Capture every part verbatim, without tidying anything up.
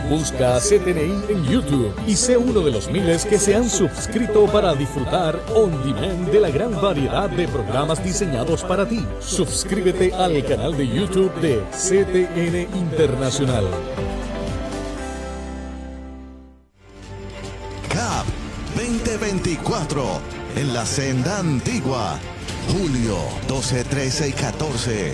Busca a C T N I en YouTube y sé uno de los miles que se han suscrito para disfrutar on demand de la gran variedad de programas diseñados para ti. Suscríbete al canal de YouTube de C T N Internacional. C A P veinte veinticuatro en la Senda Antigua. Julio doce, trece y catorce.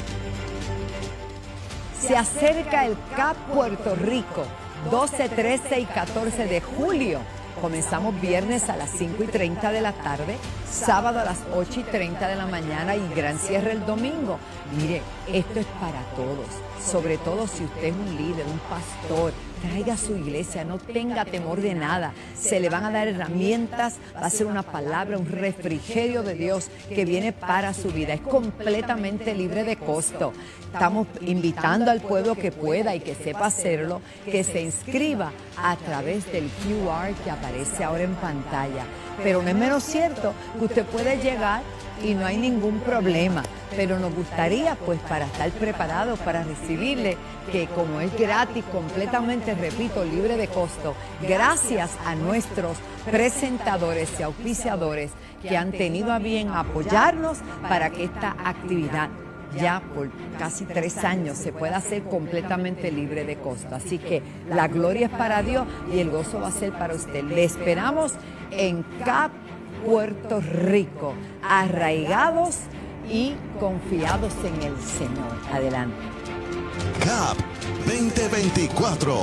Se acerca el C A P Puerto Rico, doce, trece y catorce de julio. Comenzamos viernes a las cinco y treinta de la tarde, sábado a las ocho y treinta de la mañana y gran cierre el domingo. Mire, esto es para todos, sobre todo si usted es un líder, un pastor. Traiga a su iglesia, no tenga temor de nada. Se le van a dar herramientas, va a ser una palabra, un refrigerio de Dios que viene para su vida. Es completamente libre de costo. Estamos invitando al pueblo que pueda y que sepa hacerlo, que se inscriba a través del Q R que aparece ahora en pantalla. Pero no es menos cierto que usted puede llegar y no hay ningún problema. Pero nos gustaría, pues, para estar preparados para recibirle, que como es gratis, completamente, repito, libre de costo, gracias a nuestros presentadores y auspiciadores que han tenido a bien apoyarnos para que esta actividad ya por casi tres años se pueda hacer completamente libre de costo. Así que la gloria es para Dios y el gozo va a ser para usted. Le esperamos en C A P Puerto Rico, arraigados y confiados en el Señor. Adelante. C A P veinte veinticuatro.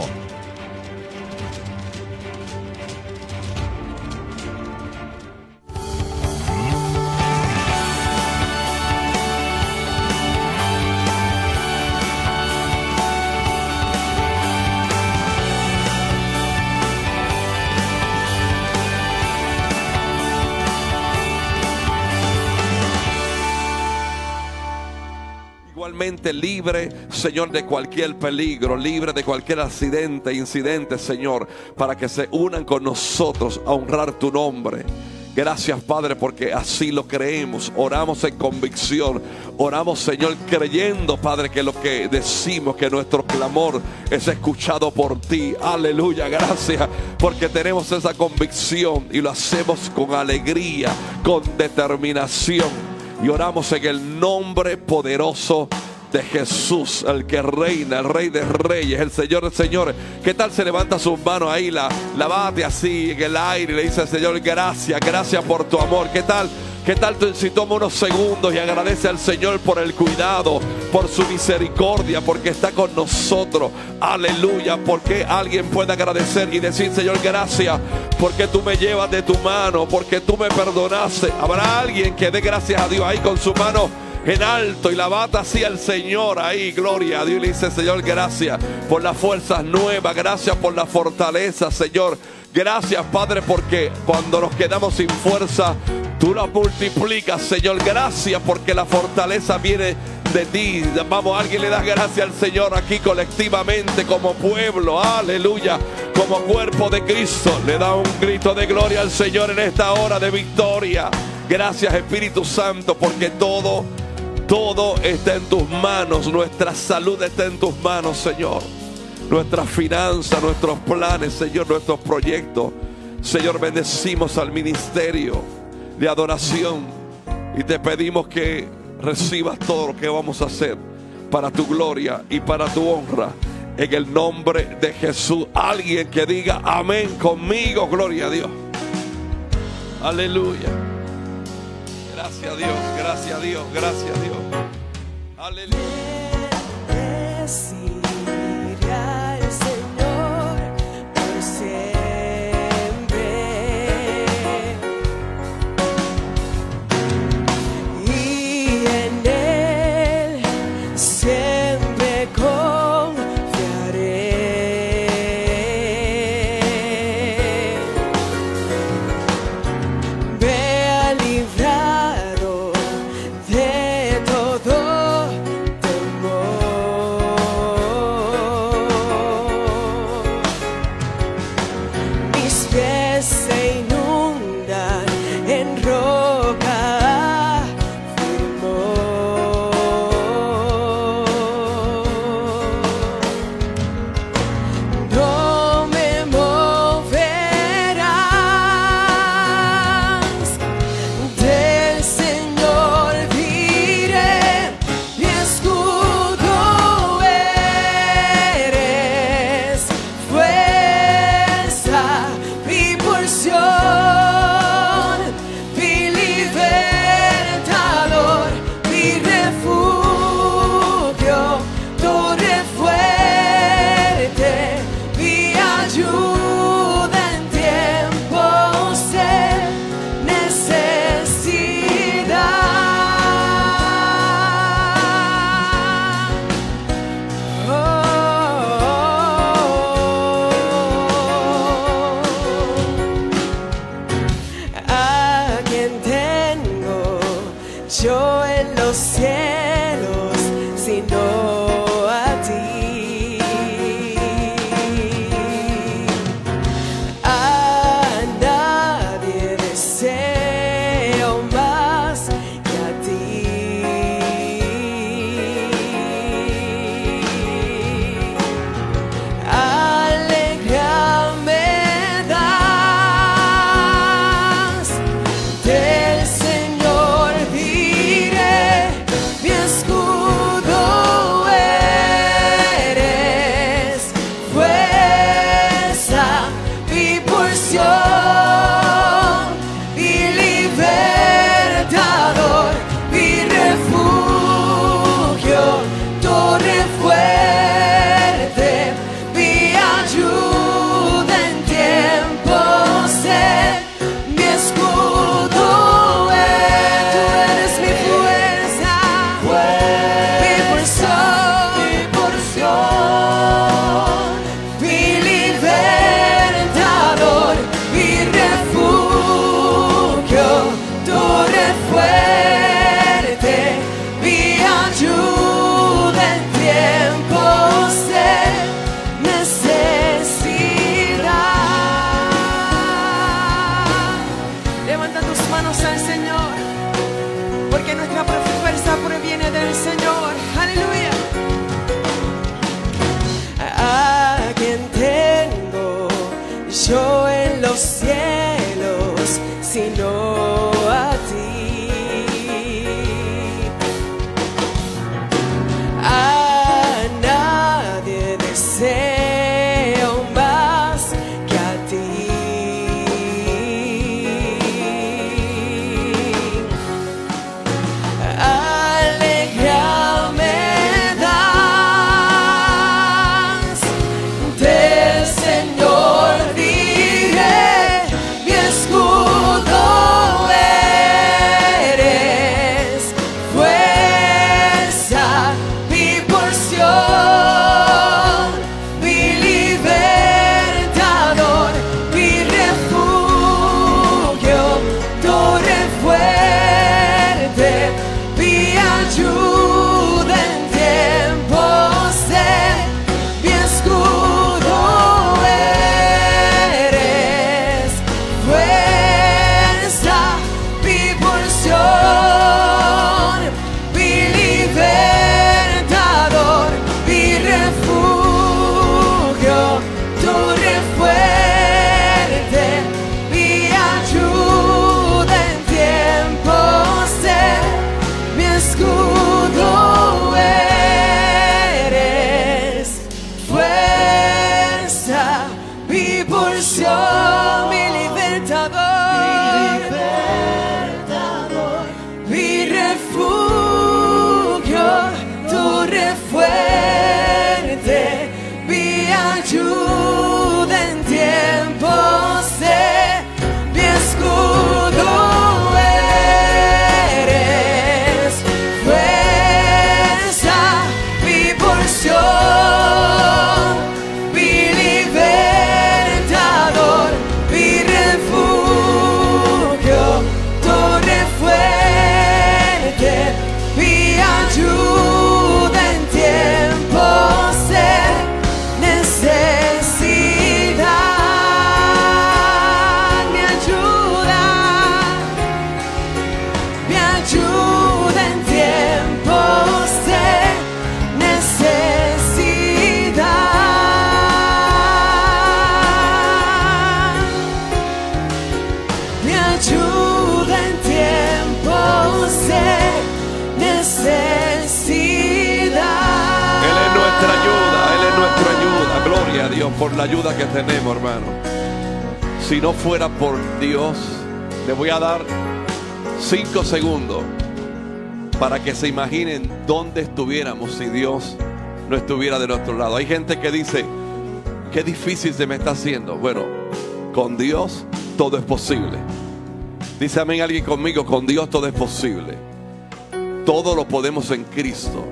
Igualmente libre, Señor, de cualquier peligro, libre de cualquier accidente, incidente, Señor, para que se unan con nosotros a honrar tu nombre. Gracias, Padre, porque así lo creemos. Oramos en convicción. Oramos, Señor, creyendo, Padre, que lo que decimos, que nuestro clamor es escuchado por ti. Aleluya, gracias, porque tenemos esa convicción y lo hacemos con alegría, con determinación. Y oramos en el nombre poderoso de Jesús, el que reina, el Rey de Reyes, el Señor de Señores. ¿Qué tal se levanta sus manos ahí, la, la bate así en el aire y le dice al Señor, gracias, gracias por tu amor? ¿Qué tal? ¿Qué tal si toma unos segundos y agradece al Señor por el cuidado, por su misericordia, porque está con nosotros? Aleluya, porque alguien puede agradecer y decir, Señor, gracias, porque tú me llevas de tu mano, porque tú me perdonaste. Habrá alguien que dé gracias a Dios ahí con su mano en alto y la bata así al Señor ahí, gloria a Dios, y le dice, Señor, gracias por las fuerzas nuevas, gracias por la fortaleza, Señor. Gracias, Padre, porque cuando nos quedamos sin fuerza, tú la multiplicas, Señor. Gracias porque la fortaleza viene de ti. Vamos, alguien le da gracias al Señor aquí colectivamente como pueblo. Aleluya. Como cuerpo de Cristo. Le da un grito de gloria al Señor en esta hora de victoria. Gracias, Espíritu Santo, porque todo, todo está en tus manos. Nuestra salud está en tus manos, Señor. Nuestras finanzas, nuestros planes, Señor, nuestros proyectos. Señor, bendecimos al ministerio de adoración y te pedimos que recibas todo lo que vamos a hacer para tu gloria y para tu honra, en el nombre de Jesús. Alguien que diga amén conmigo, gloria a Dios. Aleluya. Gracias a Dios, gracias a Dios, gracias a Dios. Aleluya. fuerte, mi ayuda en tiempos de mi escudo eres, fuerza, mi porción, mi libertador, mi refugio, torre fuerte, mi ayuda en tiempos de necesidad, mi ayuda, mi ayuda en tiempos de necesidad, mi ayuda en tiempos de necesidad. Él es nuestra ayuda, Él es nuestra ayuda. Gloria a Dios por la ayuda que tenemos, hermano. Si no fuera por Dios, le voy a dar cinco segundos para que se imaginen dónde estuviéramos si Dios no estuviera de nuestro lado. Hay gente que dice, qué difícil se me está haciendo. Bueno, con Dios todo es posible. Dice amén alguien conmigo, con Dios todo es posible. Todo lo podemos en Cristo,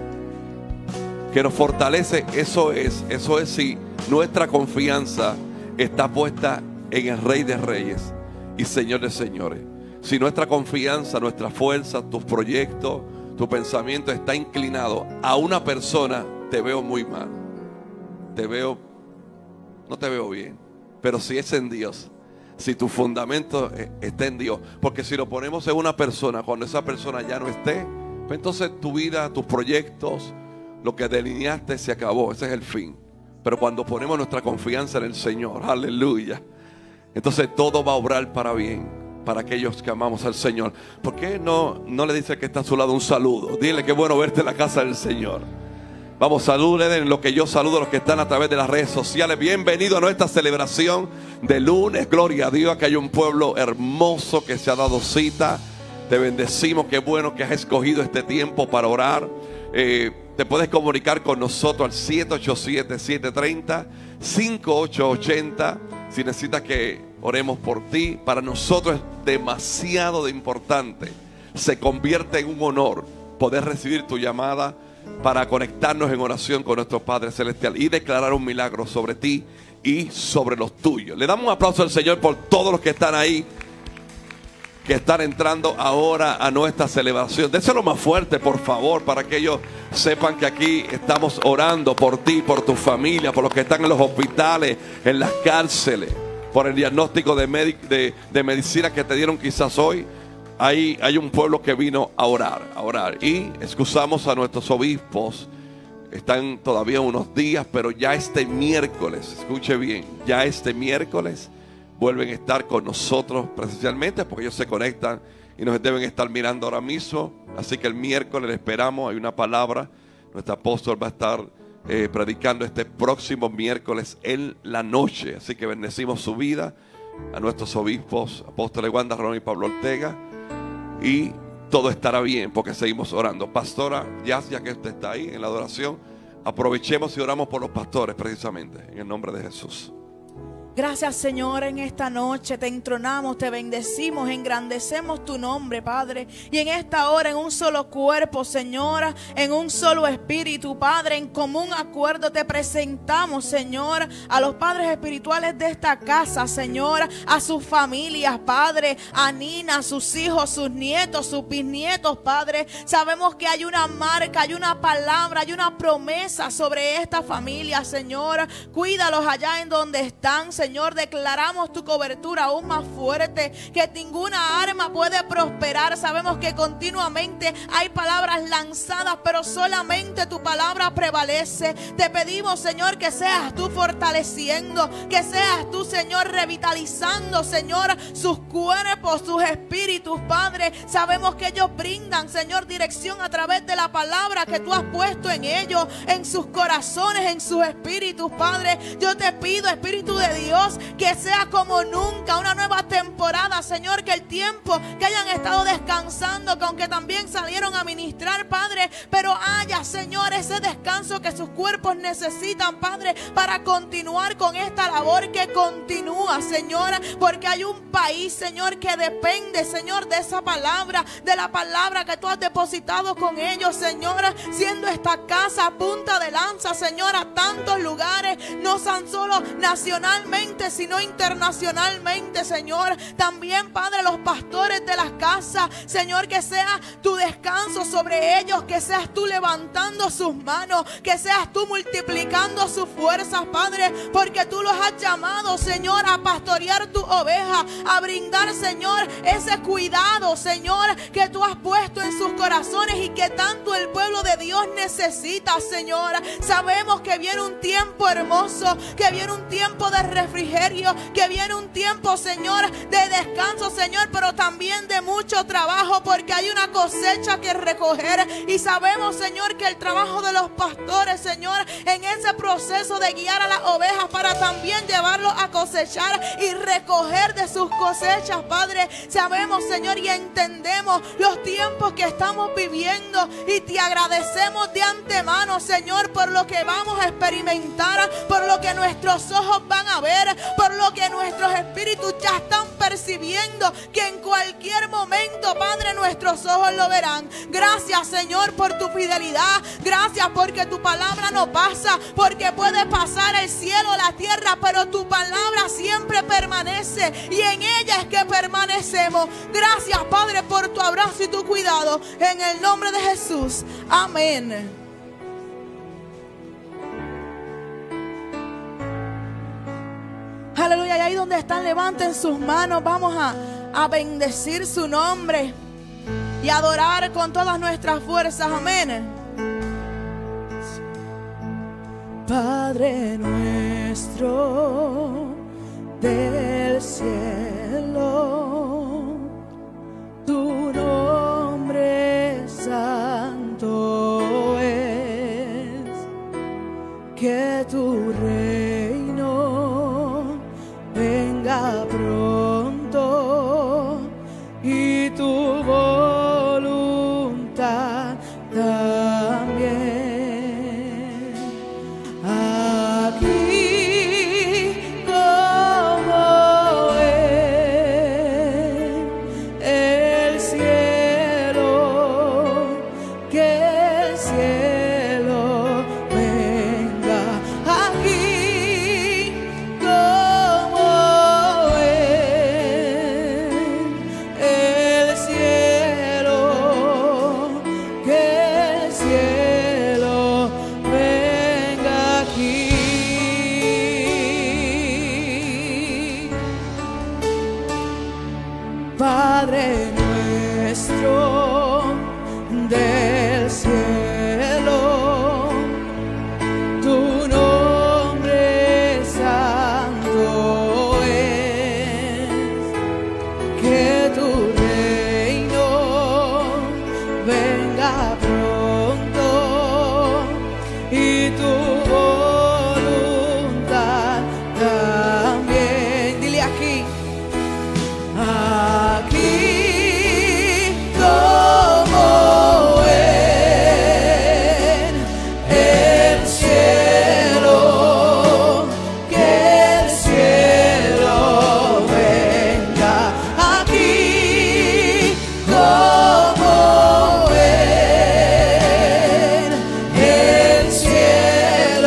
que nos fortalece. Eso es, eso es si nuestra confianza está puesta en el Rey de Reyes y Señor de Señores. Si nuestra confianza, nuestra fuerza, tus proyectos, tu pensamiento está inclinado a una persona, te veo muy mal. Te veo, no te veo bien. Pero si es en Dios, si tu fundamento está en Dios, porque si lo ponemos en una persona, cuando esa persona ya no esté, pues entonces tu vida, tus proyectos, lo que delineaste se acabó. Ese es el fin. Pero cuando ponemos nuestra confianza en el Señor, aleluya, entonces todo va a obrar para bien, para aquellos que amamos al Señor. ¿Por qué no, no le dice que está a su lado un saludo? Dile que bueno verte en la casa del Señor. Vamos, salúdenle en lo que yo saludo a los que están a través de las redes sociales. Bienvenido a nuestra celebración de lunes. Gloria a Dios, que hay un pueblo hermoso que se ha dado cita. Te bendecimos, qué bueno que has escogido este tiempo para orar. Eh, te puedes comunicar con nosotros al siete ocho siete, siete tres cero, cinco ocho ocho cero. Si necesitas que oremos por ti, para nosotros es demasiado de importante. Se convierte en un honor poder recibir tu llamada para conectarnos en oración con nuestro Padre Celestial y declarar un milagro sobre ti y sobre los tuyos. Le damos un aplauso al Señor por todos los que están ahí, que están entrando ahora a nuestra celebración. Déselo más fuerte, por favor, para que ellos sepan que aquí estamos orando por ti, por tu familia, por los que están en los hospitales, en las cárceles, por el diagnóstico de, medic de, de medicina que te dieron quizás hoy. Hay, hay un pueblo que vino a orar, a orar. Y excusamos a nuestros obispos. Están todavía unos días, pero ya este miércoles, escuche bien, ya este miércoles vuelven a estar con nosotros presencialmente, porque ellos se conectan y nos deben estar mirando ahora mismo. Así que el miércoles le esperamos, hay una palabra. Nuestro apóstol va a estar eh, predicando este próximo miércoles en la noche. Así que bendecimos su vida a nuestros obispos, apóstoles Wanda, Ron y Pablo Ortega. Y todo estará bien porque seguimos orando. Pastora Jazz, ya que usted está ahí en la adoración, aprovechemos y oramos por los pastores precisamente, en el nombre de Jesús. Gracias, Señor, en esta noche te entronamos, te bendecimos, engrandecemos tu nombre, Padre. Y en esta hora, en un solo cuerpo, Señor, en un solo espíritu, Padre, en común acuerdo te presentamos, Señor, a los padres espirituales de esta casa, Señor, a sus familias, Padre, a Nina, a sus hijos, sus nietos, sus bisnietos, Padre. Sabemos que hay una marca, hay una palabra, hay una promesa sobre esta familia, Señor. Cuídalos allá en donde están, Señor. Señor, declaramos tu cobertura aún más fuerte, que ninguna arma puede prosperar. Sabemos que continuamente hay palabras lanzadas, pero solamente tu palabra prevalece. Te pedimos, Señor, que seas tú fortaleciendo, que seas tú, Señor, revitalizando, Señor, sus cuerpos, sus espíritus, Padre. Sabemos que ellos brindan, Señor, dirección a través de la palabra que tú has puesto en ellos, en sus corazones, en sus espíritus, Padre. Yo te pido, Espíritu de Dios, Dios, que sea como nunca, una nueva temporada, Señor, que el tiempo que hayan estado descansando, que aunque también salieron a ministrar, Padre, pero haya, Señor, ese descanso que sus cuerpos necesitan, Padre, para continuar con esta labor que continúa, Señor, porque hay un país, Señor, que depende, Señor, de esa palabra, de la palabra que tú has depositado con ellos, Señor, siendo esta casa punta de lanza, Señor, a tantos lugares, no tan solo nacionalmente, sino internacionalmente, Señor. También, Padre, los pastores de las casas, Señor, que sea tu descanso sobre ellos, que seas tú levantando sus manos, que seas tú multiplicando sus fuerzas, Padre, porque tú los has llamado, Señor, a pastorear tu oveja, a brindar, Señor, ese cuidado, Señor, que tú has puesto en sus corazones y que tanto el pueblo de Dios necesita, Señor. Sabemos que viene un tiempo hermoso, que viene un tiempo de refrigerio, que viene un tiempo, Señor, de descanso, Señor, pero también de mucho trabajo, porque hay una cosecha que recoger. Y sabemos, Señor, que el trabajo de los pastores, Señor, en ese proceso de guiar a las ovejas para también llevarlos a cosechar y recoger de sus cosechas, Padre, sabemos, Señor, y entendemos los tiempos que estamos viviendo, y te agradecemos de antemano, Señor, por lo que vamos a experimentar, por lo que nuestros ojos van a ver, por lo que nuestros espíritus ya están percibiendo, que en cualquier momento, Padre, nuestros ojos lo verán. Gracias, Señor, por tu fidelidad. Gracias porque tu palabra no pasa, porque puede pasar el cielo, la tierra, pero tu palabra siempre permanece, y en ella es que permanecemos. Gracias, Padre, por tu abrazo y tu cuidado, en el nombre de Jesús. Amén. Aleluya. Y ahí donde están, levanten sus manos. Vamos a, a bendecir su nombre y adorar con todas nuestras fuerzas. Amén. Padre nuestro del cielo, tu nombre santo es, que tu reino venga pronto y tu voluntad también. Aquí como en el cielo, que el cielo venga. Aquí como en el cielo, que el cielo venga aquí. Padre nuestro del cielo, tu nombre santo es, que tu reino venga pronto y tu voluntad también. Dile aquí. Aquí como en el cielo, que el cielo venga. Aquí como en el cielo.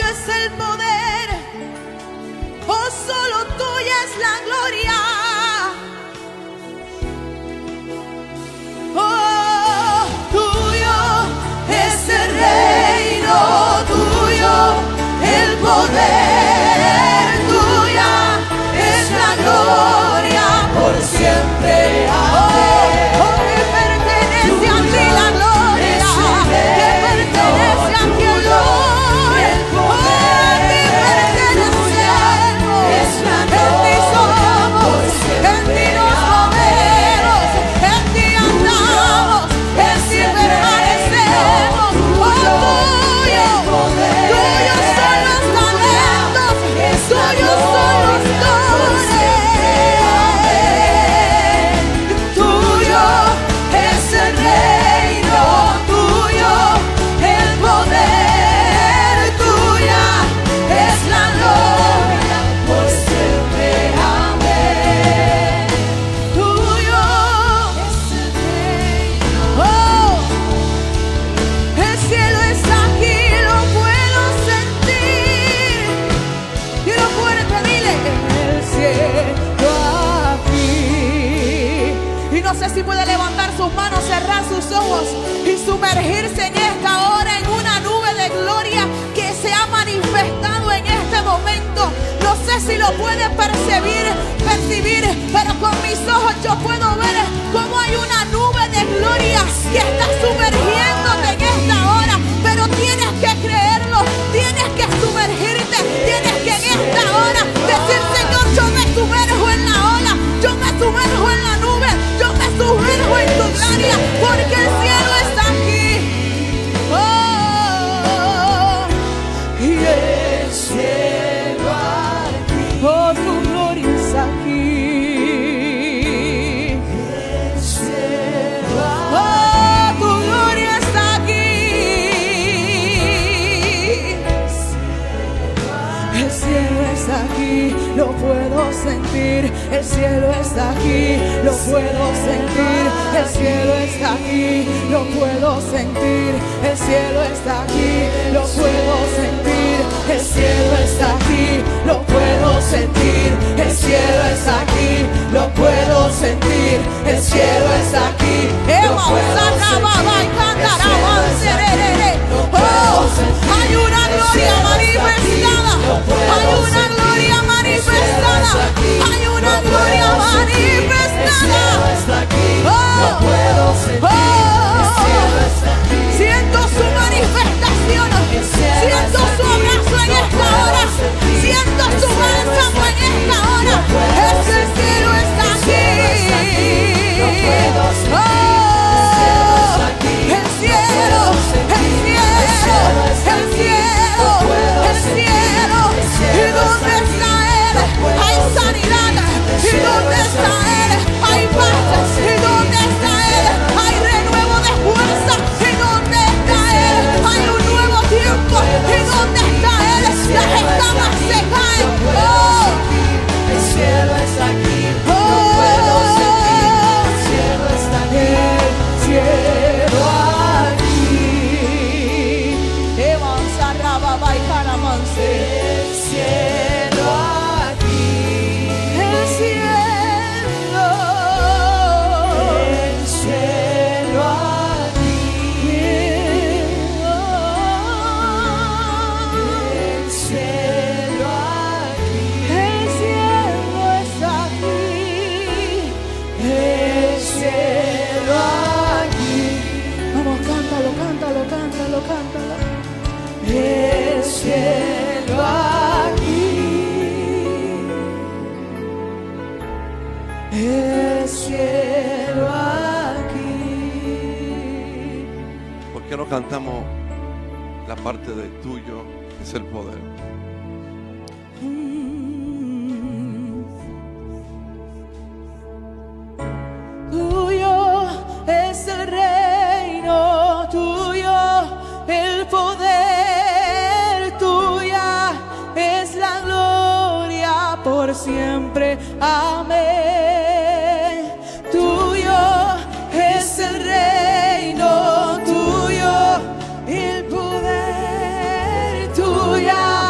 es el poder, oh, solo tuya es la gloria. Oh, tuyo es el reino, tuyo el poder, tuya es la gloria por siempre. Amén. Oh, oh, que pertenece a ti la gloria, que pertenece a ti el honor. Oh, te pertenecemos, en ti somos, en ti nos movemos, en ti andamos, en ti permanecemos. Oh, tuyo, tuyos son los talentos, tuyos son los dones. Tuyo es el reino, tuyo el poder, tuya es la gloria por siempre. Amén. Tuyo es el reino. Oh, el cielo está aquí, lo puedo sentir. Dilo fuerte, dile. El cielo aquí. Y no sé si puede levantar sus manos, cerrar sus ojos y sumergirse en esta hora en una nube de gloria que se ha manifestado en este momento. No sé si lo puede percibir, percibir, pero con mis ojos yo puedo ver cómo hay una nube de gloria que está sumergiéndote en esta hora. Pero tienes que creerlo, tienes que sumergirte, tienes que en esta hora decir: Señor, yo me sumerjo en la ola, yo me sumerjo en la nube, yo me sumerjo en tu gloria, porque el cielo está aquí. Oh, y el cielo aquí. Oh, tu gloria está aquí. El cielo aquí. Oh, tu gloria está aquí. El cielo está aquí, lo puedo sentir. El cielo está aquí, lo puedo sentir. El cielo está aquí, lo puedo sentir. El cielo está aquí, lo puedo sentir. El cielo está aquí, lo puedo sentir. El cielo está aquí, lo puedo sentir. El cielo está aquí, lo puedo sentir. Oh, hay una gloria manifestada, hay una gloria manifestada, hay una gloria manifestada. Oh, oh, siento su manifestación, siento su abrazo en esta hora, siento su bálsamo en esta hora. Ese cielo está aquí. Oh, el cielo, el cielo, el cielo, el cielo. ¿Y dónde está Él? Hay sanidad. ¿Y dónde está Él? Hay paz. ¿Y dónde está Él? Hay renuevo de fuerza. ¿Y dónde está Él? Hay un nuevo tiempo. ¿Y dónde está Él? Las escamas se caen. Oh, el cielo está aquí. Oh, puedo sentir. El cielo está aquí. El cielo aquí. El cielo aquí. El cielo. El cielo aquí. El cielo aquí. El cielo está aquí. El cielo aquí. Vamos, cántalo, cántalo, cántalo, cántalo. El cielo aquí. El cielo aquí. ¿Por qué no cantamos la parte de tuyo es el poder? Tuyo es el reino, tuyo el poder, tuya es la gloria por siempre. Amén. Tuyo es el reino, tuyo el poder, tuya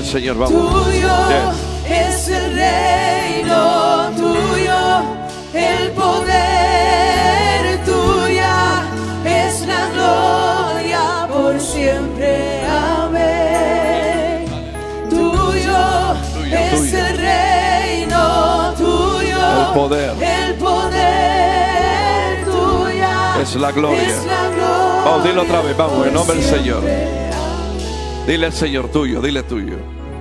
Señor, vamos. Tuyo Yes. es el reino, tuyo el poder, tuya es la gloria por siempre. Amén. Tuyo, Tuyo, es tuyo. el reino, tuyo El poder. el poder, tuya Es la gloria. es la gloria. Vamos, dilo otra vez, vamos, en por nombre del Señor. siempre. Dile al Señor tuyo, dile tuyo.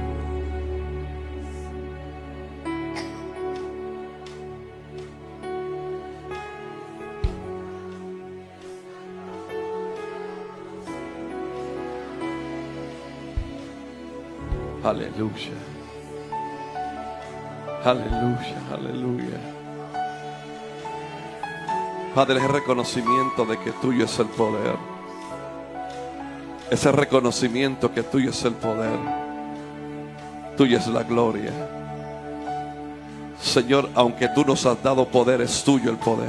Aleluya. Aleluya, aleluya. Padre, es reconocimiento de que tuyo es el poder. Ese reconocimiento que tuyo es el poder. Tuya es la gloria. Señor, aunque tú nos has dado poder, es tuyo el poder.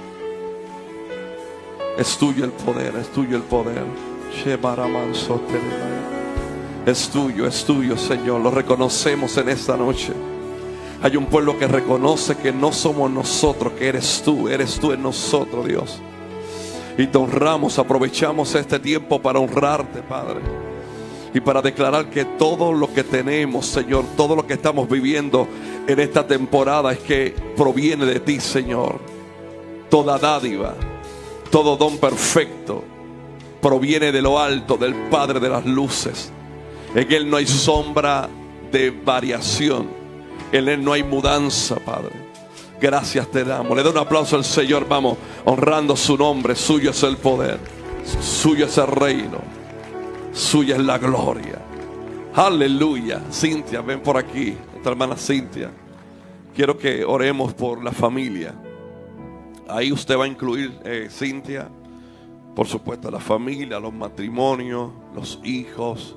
Es tuyo el poder, es tuyo el poder. Es tuyo, es tuyo, Señor. Lo reconocemos en esta noche. Hay un pueblo que reconoce que no somos nosotros, que eres tú, eres tú en nosotros, Dios. Y te honramos, aprovechamos este tiempo para honrarte, Padre. Y para declarar que todo lo que tenemos, Señor, todo lo que estamos viviendo en esta temporada es que proviene de ti, Señor. Toda dádiva, todo don perfecto proviene de lo alto, del Padre de las luces. En Él no hay sombra de variación. En Él no hay mudanza, Padre. Gracias te damos. Le da un aplauso al Señor. Vamos, honrando su nombre. Suyo es el poder, suyo es el reino, suya es la gloria. Aleluya. Cintia, ven por aquí. Nuestra hermana Cintia. Quiero que oremos por la familia. Ahí usted va a incluir, eh, Cintia, por supuesto, la familia, los matrimonios, los hijos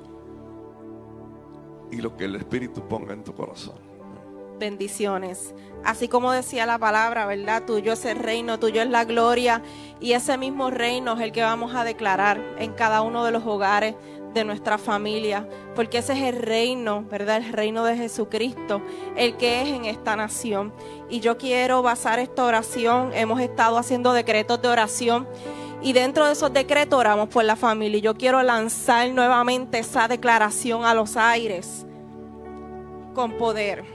y lo que el Espíritu ponga en tu corazón. Bendiciones. Así como decía la palabra, ¿verdad? Tuyo es el reino, tuyo es la gloria, y ese mismo reino es el que vamos a declarar en cada uno de los hogares de nuestra familia, porque ese es el reino, ¿verdad? El reino de Jesucristo, el que es en esta nación. Y yo quiero basar esta oración, hemos estado haciendo decretos de oración, y dentro de esos decretos oramos por la familia. Y yo quiero lanzar nuevamente esa declaración a los aires con poder.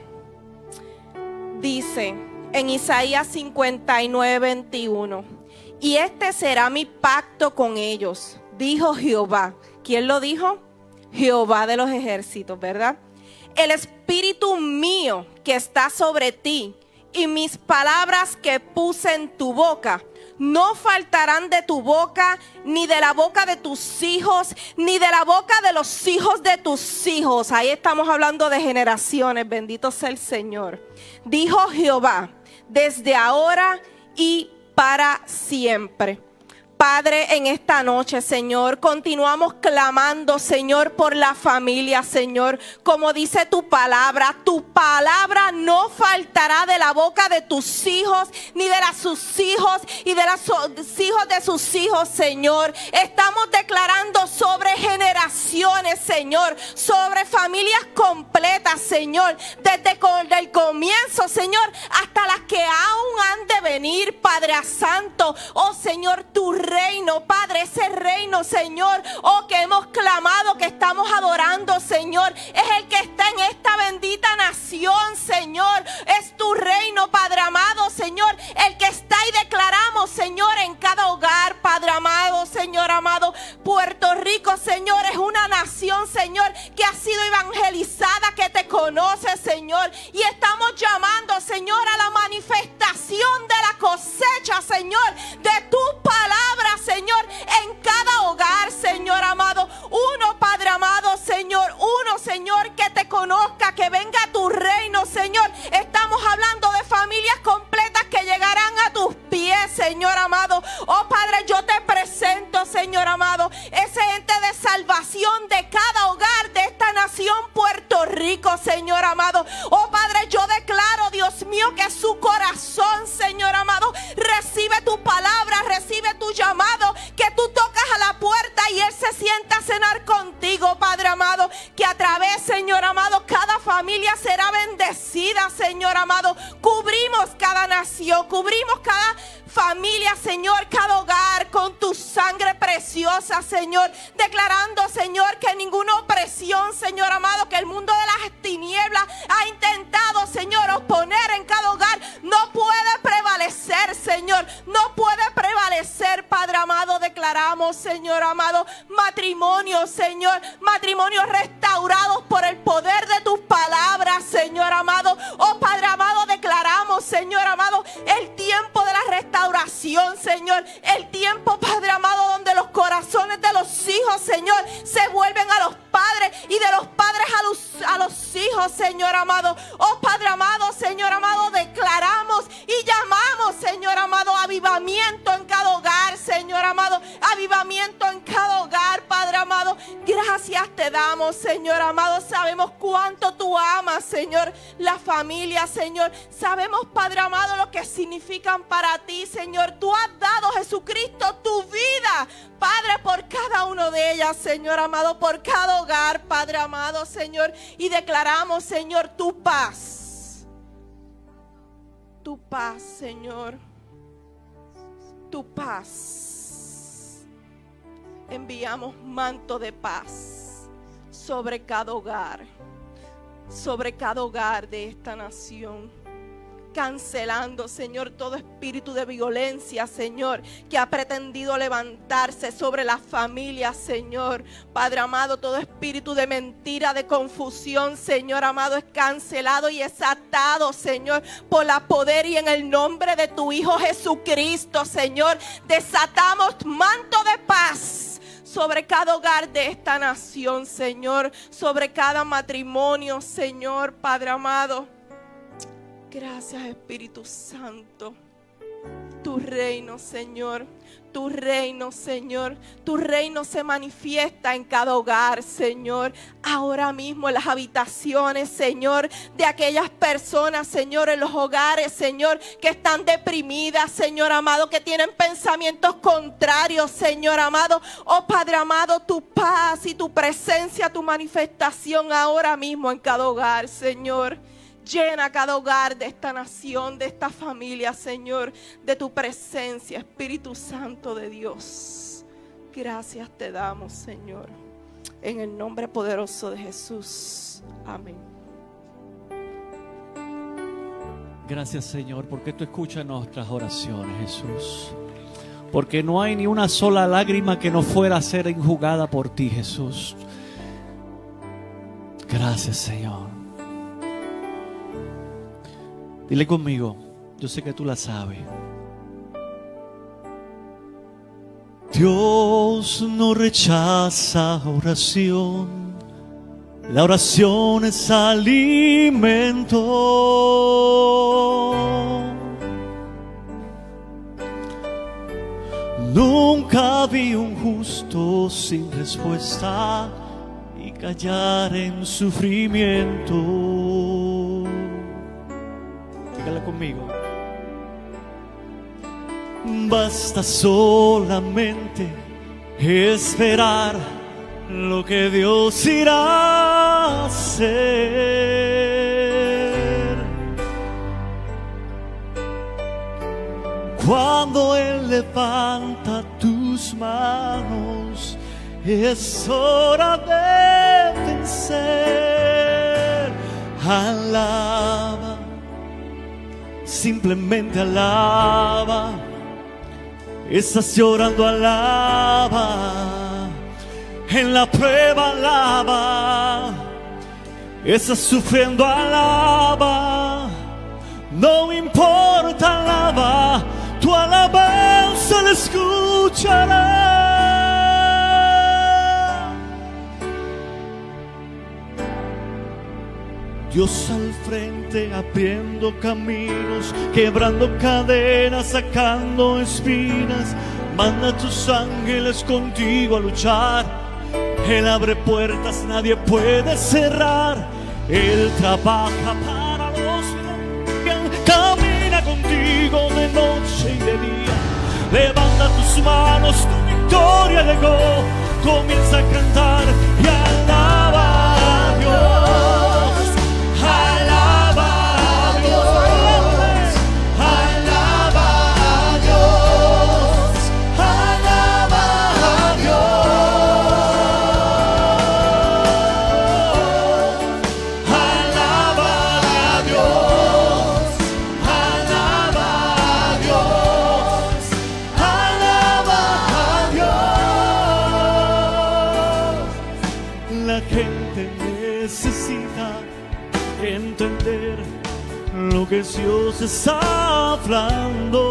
Dice en Isaías cincuenta y nueve, veintiuno: y este será mi pacto con ellos, dijo Jehová. ¿Quién lo dijo? Jehová de los ejércitos, ¿verdad? El espíritu mío que está sobre ti y mis palabras que puse en tu boca no faltarán de tu boca, ni de la boca de tus hijos, ni de la boca de los hijos de tus hijos. Ahí estamos hablando de generaciones. Bendito sea el Señor. Dijo Jehová, desde ahora y para siempre. Padre, en esta noche, Señor, continuamos clamando, Señor, por la familia, Señor. Como dice tu palabra, tu palabra no faltará de la boca de tus hijos, ni de las sus hijos y de los hijos de sus hijos, Señor. Estamos declarando sobre generaciones, Señor, sobre familias completas, Señor, desde el comienzo, Señor, hasta las que aún han de venir, Padre Santo. Oh, Señor, tu reino, Padre, ese reino, Señor, oh, que hemos clamado, que estamos adorando, Señor, es el que está en esta bendita nación, Señor. Es tu reino, Padre amado, Señor, el que está y declaramos, Señor, en cada hogar, Padre amado, Señor amado. Puerto Rico, Señor, es una nación, Señor, que ha sido evangelizada, que te conoce, Señor, y estamos llamando, Señor, a la manifestación de la cosecha, Señor, de tu palabra, Señor, en cada hogar, Señor amado. Uno, Padre amado, Señor, uno, Señor, que te conozca, que venga a tu reino, Señor. Estamos hablando de familias completas que llegarán a tus pies, Señor amado. Oh, Padre, yo te presento, Señor amado, ese ente de salvación de cada hogar de esta nación, Puerto Rico, Señor amado. Oh, Padre, yo declaro, Dios mío, que su corazón, Señor amado, recibe tu palabra, recibe tu llamado, que tú tocas a la puerta y Él se sienta a cenar contigo, Padre amado, que a través, Señor amado, cada familia será bendecida, Señor amado. Cubrimos cada nación, cubrimos cada familia, Señor, cada hogar con tu sangre preciosa, Señor, declarando, Señor, que ninguna opresión, Señor amado, que el mundo de las tinieblas ha intentado, Señor, oponer en cada hogar, no puede prevalecer, Señor, no puede prevalecer, Padre amado. Declaramos, Señor amado, matrimonios, Señor, matrimonios restaurados por el poder de tus palabras, Señor amado. Oh Padre amado, declaramos, Señor amado, el tiempo de la restauración, Señor, el tiempo, Padre amado, donde los corazones de los hijos, Señor, se vuelven a los padres y de los padres a los, a los hijos, Señor amado. Oh Padre amado, Señor amado, declaramos y llamamos, Señor amado, avivamiento en cada hogar, Señor amado, avivamiento en cada hogar, Padre amado. Gracias te damos, Señor amado. Sabemos cuánto tú amas, Señor, la familia, Señor. Sabemos, Padre amado, lo que significan para ti, Señor. Tú has dado, Jesucristo, tu vida, Padre, por cada uno de ellas, Señor amado, por cada hogar, Padre amado, Señor. Y declaramos, Señor, tu paz. Tu paz, Señor. Tu paz. Enviamos manto de paz sobre cada hogar, sobre cada hogar de esta nación. Cancelando, Señor, todo espíritu de violencia, Señor, que ha pretendido levantarse sobre las familias, Señor. Padre amado, todo espíritu de mentira, de confusión, Señor amado, es cancelado y es atado, Señor, por la poder y en el nombre de tu Hijo Jesucristo, Señor. Desatamos manto de paz sobre cada hogar de esta nación, Señor, sobre cada matrimonio, Señor, Padre amado. Gracias, Espíritu Santo. Tu reino, Señor, tu reino, Señor, tu reino se manifiesta en cada hogar, Señor. Ahora mismo en las habitaciones, Señor, de aquellas personas, Señor, en los hogares, Señor, que están deprimidas, Señor amado, que tienen pensamientos contrarios, Señor amado. Oh Padre amado, tu paz y tu presencia, tu manifestación ahora mismo en cada hogar, Señor. Llena cada hogar de esta nación, de esta familia, Señor, de tu presencia, Espíritu Santo de Dios. Gracias te damos, Señor, en el nombre poderoso de Jesús. Amén. Gracias, Señor, porque tú escuchas nuestras oraciones, Jesús. Porque no hay ni una sola lágrima que no fuera a ser enjugada por ti, Jesús. Gracias, Señor. Dile conmigo, yo sé que tú la sabes. Dios no rechaza oración. La oración es alimento. Nunca vi un justo sin respuesta y callar en sufrimiento. Dígala conmigo. Basta solamente esperar lo que Dios irá a hacer. Cuando Él levanta tus manos, es hora de vencer. Alaba. Simplemente alaba. Estás llorando, alaba. En la prueba, alaba. Estás sufriendo, alaba. No importa, alaba. Tu alabanza la escuchará. Dios al frente, abriendo caminos, quebrando cadenas, sacando espinas. Manda a tus ángeles contigo a luchar. Él abre puertas, nadie puede cerrar. Él trabaja para los que camina contigo de noche y de día. Levanta tus manos, tu victoria llegó. necesita entender lo que Dios está hablando.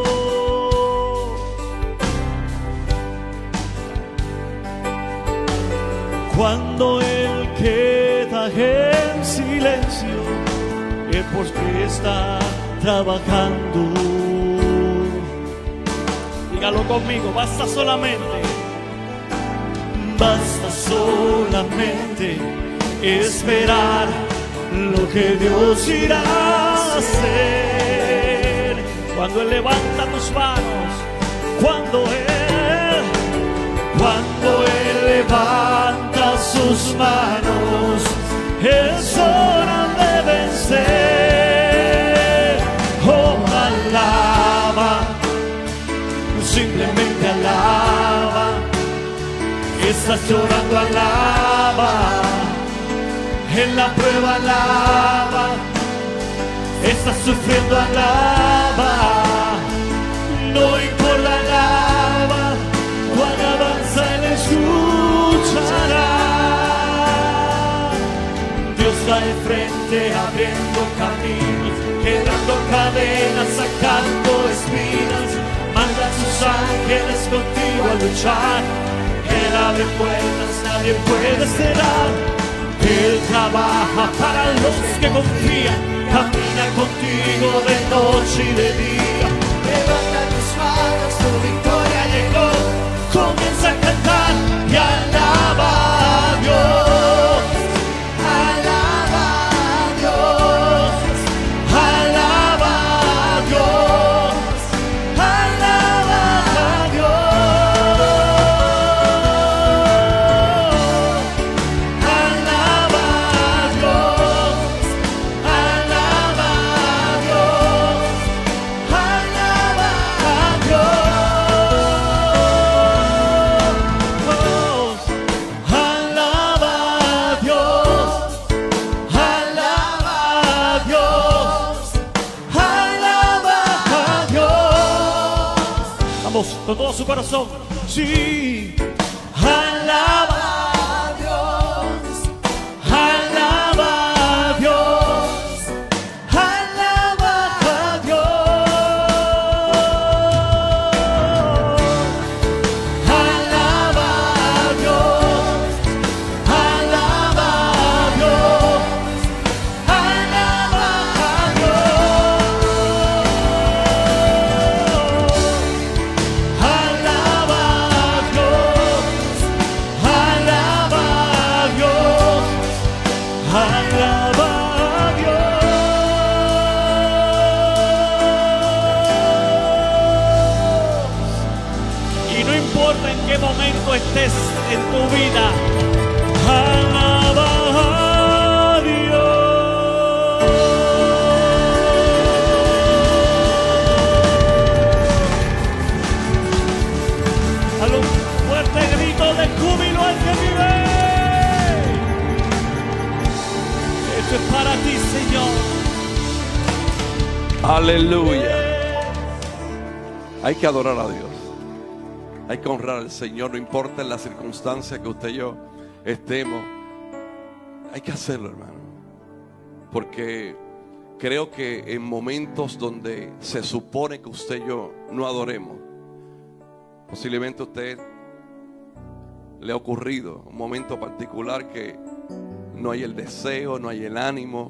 Cuando Él queda en silencio es porque está trabajando. Dígalo conmigo, basta solamente, basta solamente esperar lo que Dios irá a hacer. Cuando Él levanta tus manos, cuando Él, cuando Él levanta sus manos, es hora de vencer. Oh, alaba, simplemente alaba. Estás llorando, alaba. En la prueba, alaba. Estás sufriendo, alaba. No importa, alaba. Tu alabanza Él escuchará. Dios va de frente abriendo caminos, quebrando cadenas, sacando espinas. Manda a sus ángeles contigo a luchar. Él abre puertas, nadie puede cerrar. Él trabaja para los que confían, camina contigo de noche y de día. Levanta tus manos, tu victoria llegó. Comienza a cantar y alaba a Dios. Alaba a Dios. Alaba a Dios. Alaba a Dios. Alaba a Dios. Alaba a Dios. Alaba a Dios. Alaba a Dios. Alaba a Dios. Vamos con todo su corazón. Sí. Alaba a Dios. Alaba a Dios. Alaba a Dios. Alaba a Dios. Alaba a Dios. Alaba a Dios. Alaba a Dios. Alaba a Dios. Alaba a Dios. Y no importa en qué momento estés en tu vida, alaba a Dios. A los fuertes gritos de júbilo al que vive. Esto es para ti, Señor. Aleluya. Hay que adorar a Dios. Hay que honrar al Señor, no importa en la circunstancia que usted y yo estemos. Hay que hacerlo, hermano. Porque creo que en momentos donde se supone que usted y yo no adoremos, posiblemente a usted le ha ocurrido un momento particular que no hay el deseo, no hay el ánimo,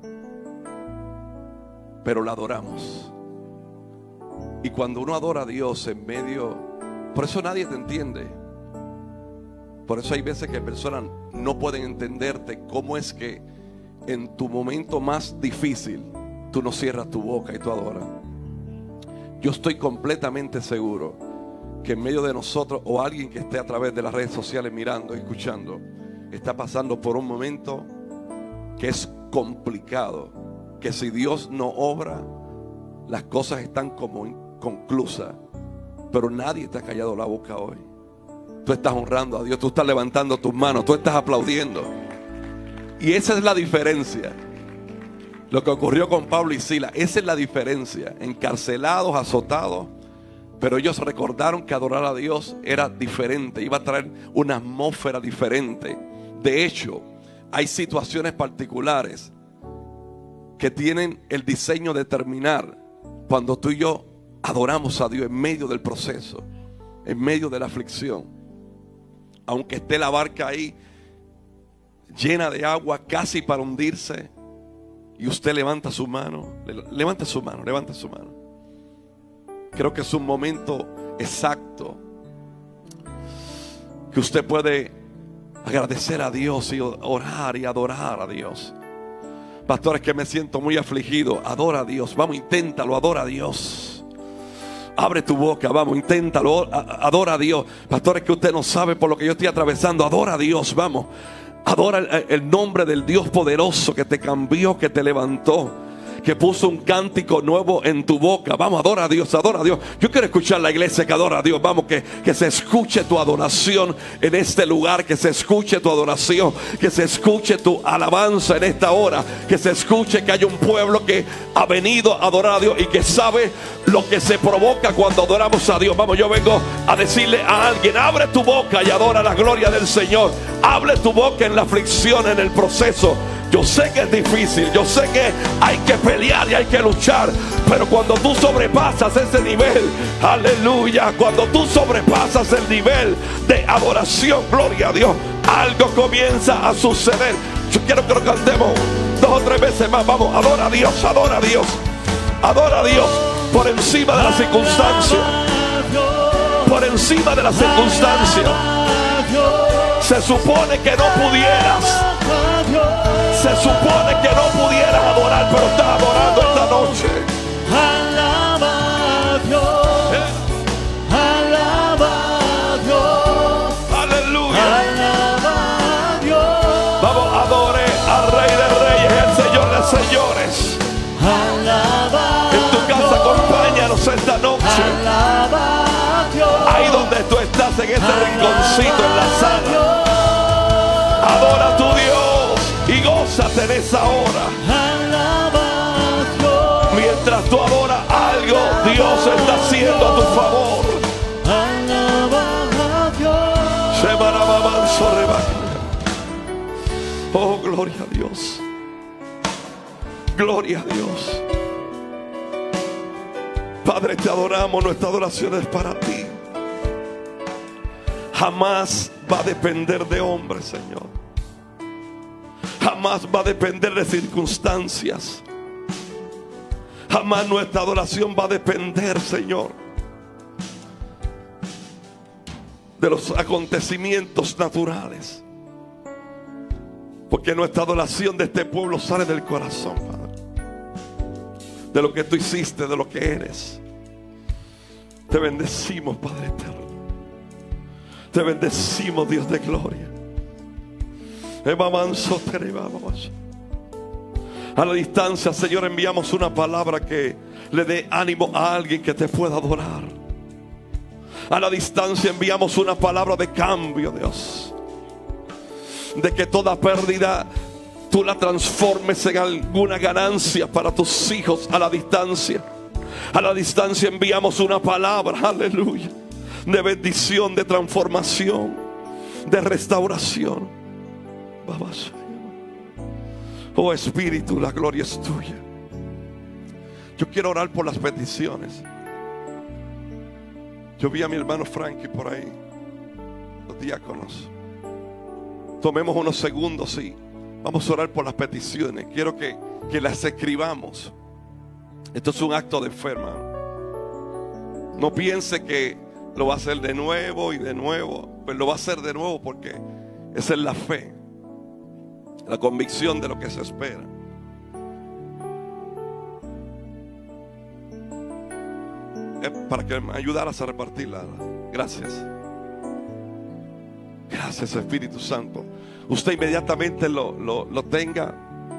pero la adoramos. Y cuando uno adora a Dios en medio, por eso nadie te entiende. Por eso hay veces que personas no pueden entenderte cómo es que en tu momento más difícil tú no cierras tu boca y tú adoras. Yo estoy completamente seguro que en medio de nosotros, o alguien que esté a través de las redes sociales mirando, escuchando, está pasando por un momento que es complicado, que si Dios no obra, las cosas están como inconclusas. Pero nadie te ha callado la boca hoy. Tú estás honrando a Dios, tú estás levantando tus manos, tú estás aplaudiendo. Y esa es la diferencia. Lo que ocurrió con Pablo y Silas, esa es la diferencia. Encarcelados, azotados, pero ellos recordaron que adorar a Dios era diferente, iba a traer una atmósfera diferente. De hecho, hay situaciones particulares que tienen el diseño de terminar cuando tú y yo adoramos a Dios en medio del proceso, en medio de la aflicción. Aunque esté la barca ahí llena de agua casi para hundirse, y usted levanta su mano, levanta su mano, levanta su mano. Creo que es un momento exacto que usted puede agradecer a Dios y orar y adorar a Dios. Pastores, que me siento muy afligido, adora a Dios. Vamos, inténtalo, adora a Dios. Abre tu boca, vamos, inténtalo, adora a Dios. Pastores, que usted no sabe por lo que yo estoy atravesando, adora a Dios, vamos. Adora el, el nombre del Dios poderoso que te cambió, que te levantó, que puso un cántico nuevo en tu boca. Vamos, adora a Dios, adora a Dios. Yo quiero escuchar la iglesia que adora a Dios. Vamos, que, que se escuche tu adoración en este lugar, que se escuche tu adoración, que se escuche tu alabanza en esta hora, que se escuche que hay un pueblo que ha venido a adorar a Dios y que sabe lo que se provoca cuando adoramos a Dios. Vamos, yo vengo a decirle a alguien: abre tu boca y adora la gloria del Señor. Abre tu boca en la aflicción, en el proceso. Yo sé que es difícil, yo sé que hay que pelear y hay que luchar, pero cuando tú sobrepasas ese nivel, aleluya, cuando tú sobrepasas el nivel de adoración, gloria a Dios, algo comienza a suceder. Yo quiero que lo cantemos dos o tres veces más. Vamos, adora a Dios, adora a Dios, adora a Dios por encima de la circunstancia, por encima de la circunstancia. Se supone que no pudieras, se supone que no pudieras adorar, pero estás adorando esta noche. Alaba a Dios, eh. alaba a Dios, aleluya. Alaba a Dios. Vamos, adore al Rey de Reyes y al Señor de Señores. Alaba en tu casa, acompáñanos esta noche. Alaba a Dios. Ahí donde tú estás, en ese rinconcito en la sala, adora a tu Dios y gózate en esa hora. Alaba a Dios. Mientras tú adoras algo, Dios está haciendo a tu favor. Alaba a Dios. Se marababan sobre. Oh, gloria a Dios. Gloria a Dios. Padre, te adoramos. Nuestra adoración es para ti. Jamás va a depender de hombres, Señor. Jamás va a depender de circunstancias. Jamás nuestra adoración va a depender, Señor, de los acontecimientos naturales. Porque nuestra adoración de este pueblo sale del corazón, Padre. De lo que tú hiciste, de lo que eres. Te bendecimos, Padre eterno. Te bendecimos, Dios de gloria. A la distancia, Señor, enviamos una palabra que le dé ánimo a alguien que te pueda adorar. A la distancia enviamos una palabra de cambio, Dios. De que toda pérdida tú la transformes en alguna ganancia para tus hijos. A la distancia, a la distancia enviamos una palabra, aleluya, de bendición, de transformación, de restauración. Oh Espíritu, la gloria es tuya. Yo quiero orar por las peticiones. Yo vi a mi hermano Frankie por ahí, los diáconos. Tomemos unos segundos y vamos a orar por las peticiones. Quiero que, que las escribamos. Esto es un acto de fe, hermano. No piense que lo va a hacer de nuevo y de nuevo. Pues lo va a hacer de nuevo porque esa es la fe, la convicción de lo que se espera. Es para que me ayudaras a repartirla. Gracias. Gracias, Espíritu Santo. Usted inmediatamente lo, lo, lo tenga.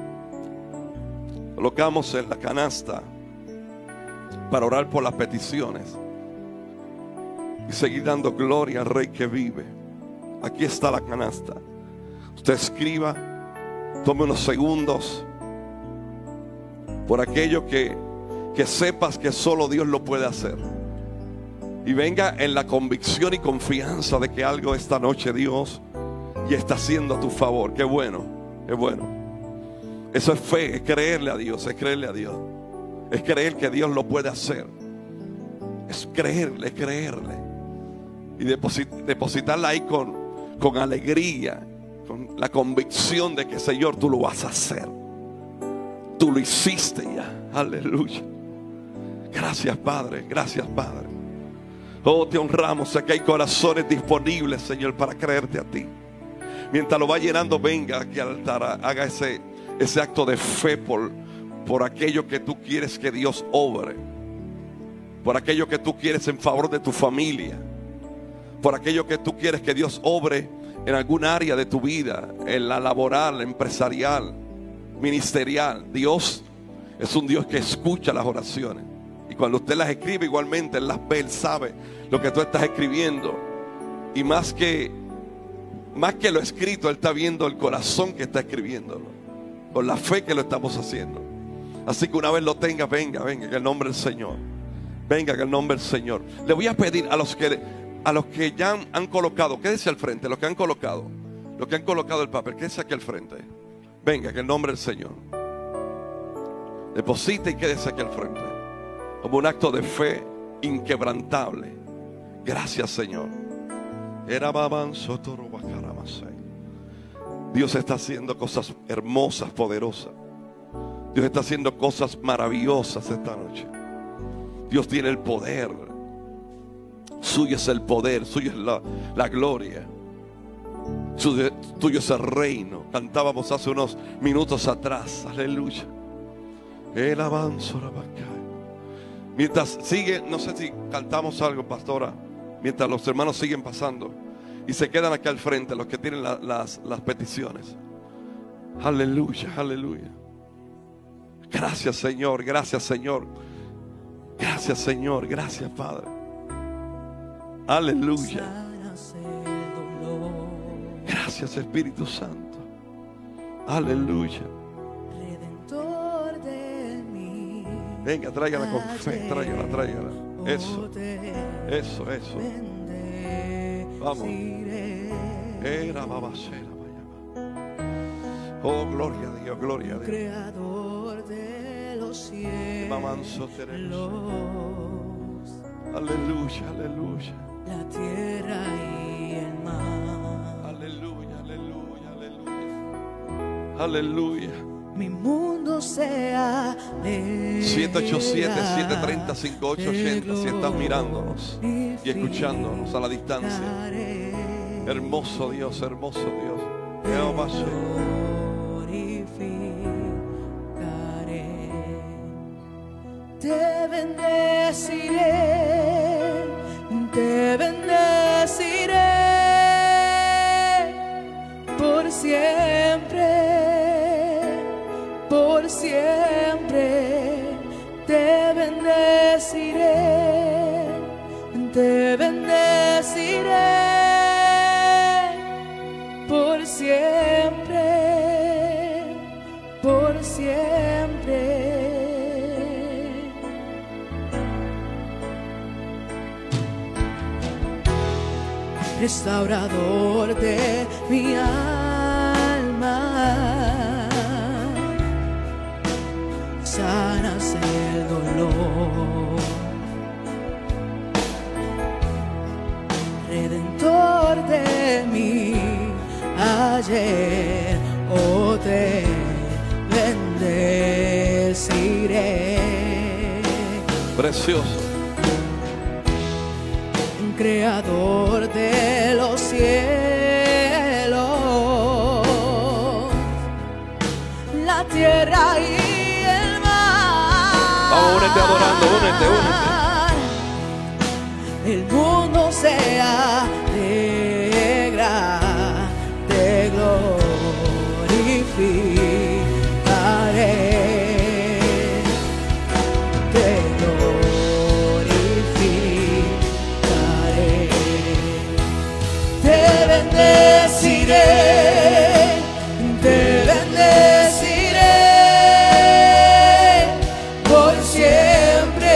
Colocamos en la canasta para orar por las peticiones y seguir dando gloria al Rey que vive. Aquí está la canasta. Usted escriba, tome unos segundos por aquello que, que sepas que solo Dios lo puede hacer. Y venga en la convicción y confianza de que algo esta noche Dios ya está haciendo a tu favor. Qué bueno. Es bueno. Eso es fe, es creerle a Dios, es creerle a Dios. Es creer que Dios lo puede hacer. Es creerle, creerle. Y deposit, depositarla ahí con, con alegría, con la convicción de que, Señor, tú lo vas a hacer. Tú lo hiciste ya. Aleluya. Gracias, Padre. Gracias, Padre. Oh, te honramos. Sé que hay corazones disponibles, Señor, para creerte a ti. Mientras lo va llenando, venga aquí al altar, haga ese, ese acto de fe por, por aquello que tú quieres que Dios obre, por aquello que tú quieres en favor de tu familia, por aquello que tú quieres que Dios obre en algún área de tu vida, en la laboral, empresarial, ministerial. Dios es un Dios que escucha las oraciones, y cuando usted las escribe, igualmente Él las ve, Él sabe lo que tú estás escribiendo, y más que Más que lo escrito, Él está viendo el corazón que está escribiéndolo, con la fe que lo estamos haciendo. Así que una vez lo tenga, venga, venga, en el nombre del Señor. Venga, en el nombre del Señor. Le voy a pedir a los que, a los que ya han, han colocado, quédese al frente, los que han colocado, los que han colocado el papel, quédese aquí al frente. Venga, en el nombre del Señor. Deposite y quédese aquí al frente, como un acto de fe inquebrantable. Gracias, Señor. Dios está haciendo cosas hermosas, poderosas. Dios está haciendo cosas maravillosas esta noche. Dios tiene el poder. Suyo es el poder, suyo es la, la gloria. Suyo, tuyo es el reino. Cantábamos hace unos minutos atrás. Aleluya. El avanzo. Mientras sigue, no sé si cantamos algo, pastora. Mientras los hermanos siguen pasando y se quedan aquí al frente, los que tienen la, las, las peticiones. Aleluya, aleluya. Gracias, Señor, gracias, Señor. Gracias, Señor, gracias, Padre. Aleluya. Gracias, Espíritu Santo. Aleluya. Venga, tráigala con fe, tráigala, tráigala. Eso, eso, eso. Vamos. Era babacera, oh, gloria a Dios, gloria a Dios. Creador de los cielos, aleluya, aleluya. La tierra y el mar. Aleluya, aleluya, aleluya. Aleluya. Mi mundo sea siete ocho siete, siete tres cero, cinco ocho ocho cero. Si estás mirándonos y escuchándonos a la distancia. Hermoso Dios, hermoso Dios. Jehová te bendeciré, te bendeciré por siempre. Por siempre te bendeciré, te bendeciré por siempre, por siempre. Restaurador de mi alma, sanas el dolor, redentor de mí, ayer oh te bendeciré. Precioso. Creador de los cielos, la tierra y únete adorando, únete, únete. El mundo sea alegra, te glorificaré, te glorificaré, te bendeciré, te bendeciré por siempre,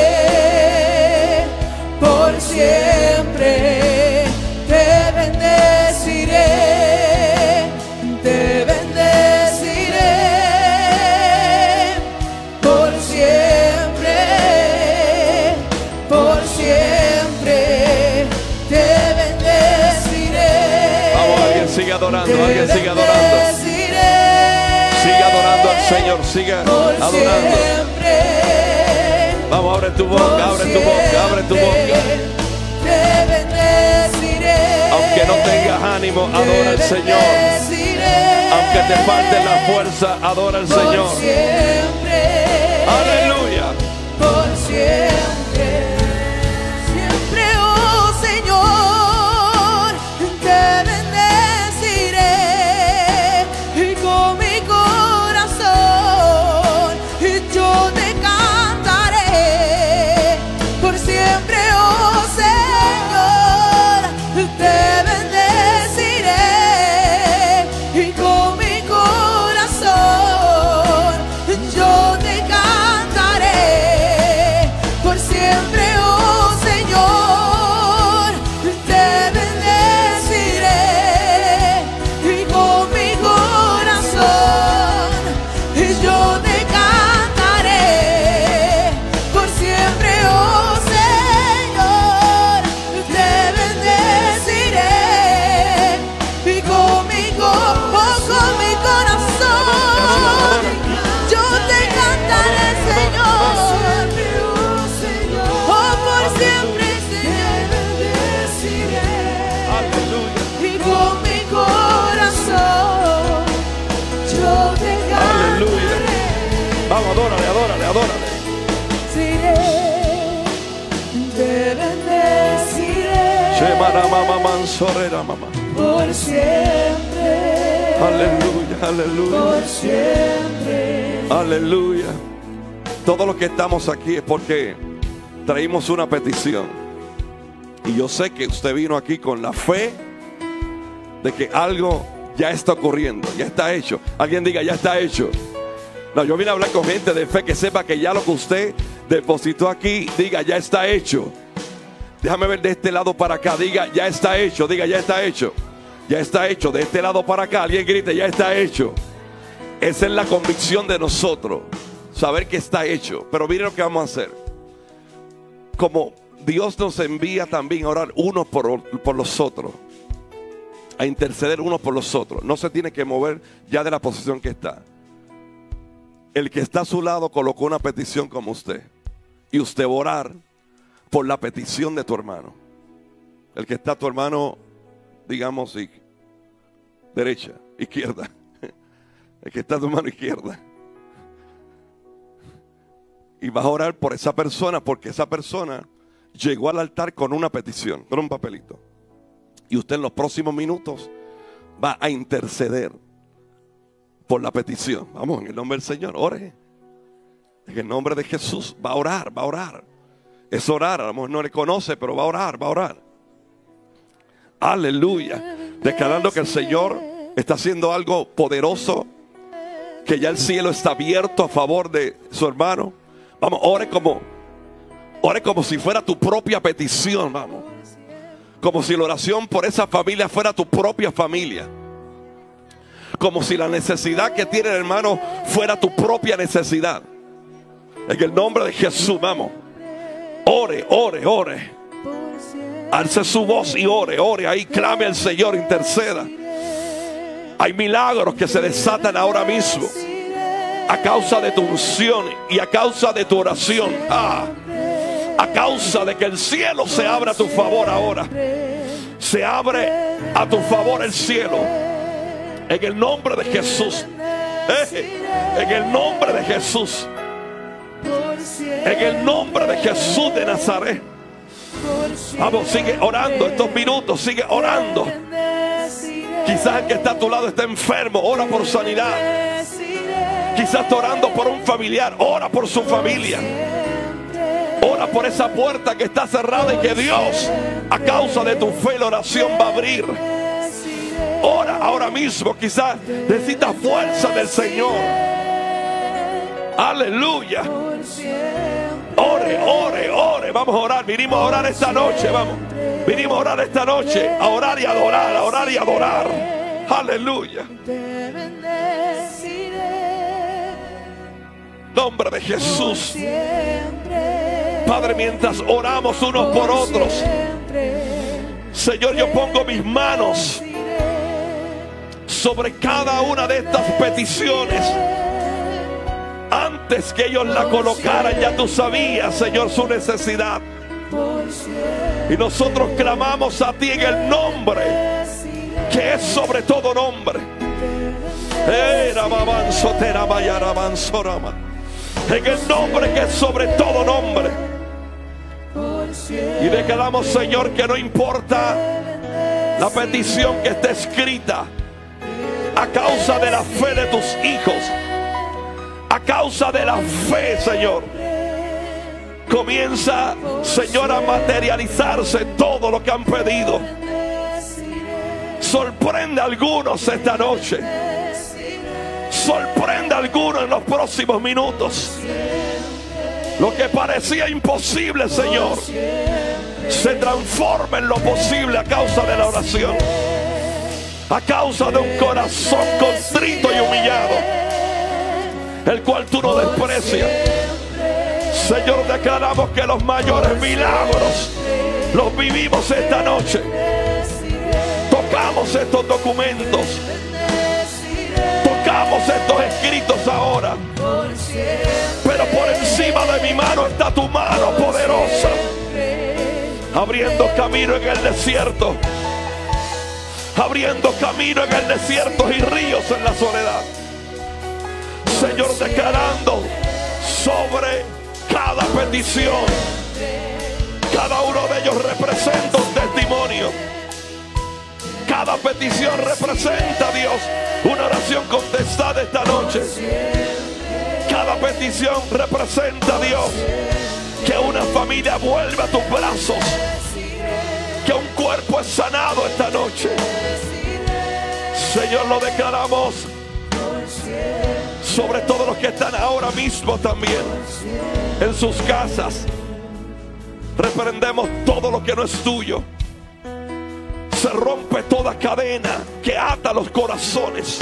por siempre te bendeciré, te bendeciré adorando, alguien sigue adorando. Sigue adorando al Señor, sigue adorando. Vamos, abre tu boca, abre tu boca, abre tu boca. Aunque no tengas ánimo, adora al Señor. Aunque te falte la fuerza, adora al Señor. Aleluya. Por siempre, siempre, oh Señor, te bendeciré y con mi corazón yo te cantaré. Por siempre, oh Señor, te bendeciré y con mi corazón yo te cantaré. Por siempre, oh Señor, te bendeciré y con mi corazón yo te cantaré. Por siempre, oh Señor, te bendeciré y con mi, co- oh, con mi corazón yo te cantaré, Señor. Oh, por siempre te bendeciré y con mi corazón yo te Aleluya. cantaré. Vamos, adórale, adórale, adórale. Te bendeciré Shemana mama mansorera mamá. por siempre, Aleluya, aleluya. por siempre. Aleluya. Todos los que estamos aquí es porque traímos una petición. Y yo sé que usted vino aquí con la fe de que algo ya está ocurriendo, ya está hecho. Alguien diga, ya está hecho. No, yo vine a hablar con gente de fe que sepa que ya lo que usted depositó aquí, diga, ya está hecho. Déjame ver de este lado para acá, diga, ya está hecho, diga, ya está hecho. Ya está hecho, de este lado para acá, alguien grite, ya está hecho. Esa es la convicción de nosotros, saber que está hecho. Pero miren lo que vamos a hacer. Como Dios nos envía también a orar unos por, por los otros, a interceder unos por los otros, no se tiene que mover ya de la posición que está. El que está a su lado colocó una petición como usted, y usted va a orar por la petición de tu hermano. El que está a tu hermano, digamos, y derecha, izquierda. El que está a tu mano izquierda. Y vas a orar por esa persona, porque esa persona llegó al altar con una petición, con un papelito. Y usted en los próximos minutos va a interceder por la petición. Vamos, en el nombre del Señor, ore. En el nombre de Jesús, va a orar, va a orar. Es orar, a lo mejor no le conoce, pero va a orar, va a orar. Aleluya. Declarando que el Señor está haciendo algo poderoso, que ya el cielo está abierto a favor de su hermano. Vamos, ore como, ore como si fuera tu propia petición, vamos. Como si la oración por esa familia fuera tu propia familia. Como si la necesidad que tiene el hermano fuera tu propia necesidad. En el nombre de Jesús, vamos. Ore, ore, ore. Alce su voz y ore, ore. Ahí clame al Señor, interceda. Hay milagros que se desatan ahora mismo a causa de tu unción y a causa de tu oración. Ah, a causa de que el cielo se abra a tu favor ahora. Se abre a tu favor el cielo. En el nombre de Jesús. Eh, en el nombre de Jesús. En el nombre de Jesús de Nazaret. Vamos, sigue orando estos minutos, sigue orando. Quizás el que está a tu lado está enfermo, ora por sanidad. Quizás está orando por un familiar, ora por su familia. Ora por esa puerta que está cerrada y que Dios, a causa de tu fe, la oración va a abrir. Ora ahora mismo, quizás necesitas fuerza del Señor. Aleluya. Ore, ore, ore. Vamos a orar. Vinimos a orar esta noche. Vamos. Vinimos a orar esta noche. A orar y adorar. A orar y adorar. Aleluya. Nombre de Jesús. Padre, mientras oramos unos por otros, Señor, yo pongo mis manos sobre cada una de estas peticiones. Antes que ellos la colocaran, ya tú sabías, Señor, su necesidad. Y nosotros clamamos a ti en el nombre que es sobre todo nombre. En el nombre que es sobre todo nombre. Y declaramos, Señor, que no importa la petición que esté escrita, a causa de la fe de tus hijos, a causa de la fe, Señor, comienza, Señor, a materializarse todo lo que han pedido. Sorprende a algunos esta noche. Sorprende a algunos en los próximos minutos. Lo que parecía imposible, Señor, se transforma en lo posible a causa de la oración, a causa de un corazón contrito y humillado, el cual tú no desprecias. Señor, declaramos que los mayores milagros los vivimos esta noche. Tocamos estos documentos, tocamos estos escritos ahora, pero por encima de mi mano está tu mano poderosa, abriendo camino en el desierto, abriendo camino en el desierto y ríos en la soledad. Señor, declarando sobre cada petición, cada uno de ellos representa un testimonio. Cada petición representa, Dios, una oración contestada esta noche. Cada petición representa, Dios, que una familia vuelva a tus brazos, que un cuerpo es sanado esta noche. Señor, lo declaramos sobre todos los que están ahora mismo también en sus casas. Reprendemos todo lo que no es tuyo. Se rompe toda cadena que ata los corazones.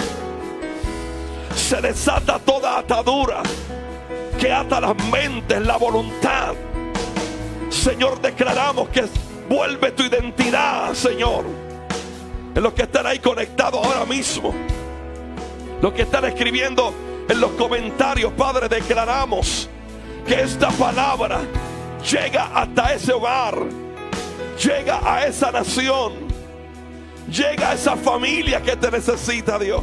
Se desata toda atadura que ata las mentes, la voluntad. Señor, declaramos que vuelve tu identidad, Señor, en los que están ahí conectados ahora mismo, los que están escribiendo en los comentarios. Padre, declaramos que esta palabra llega hasta ese hogar, llega a esa nación, llega a esa familia que te necesita, Dios.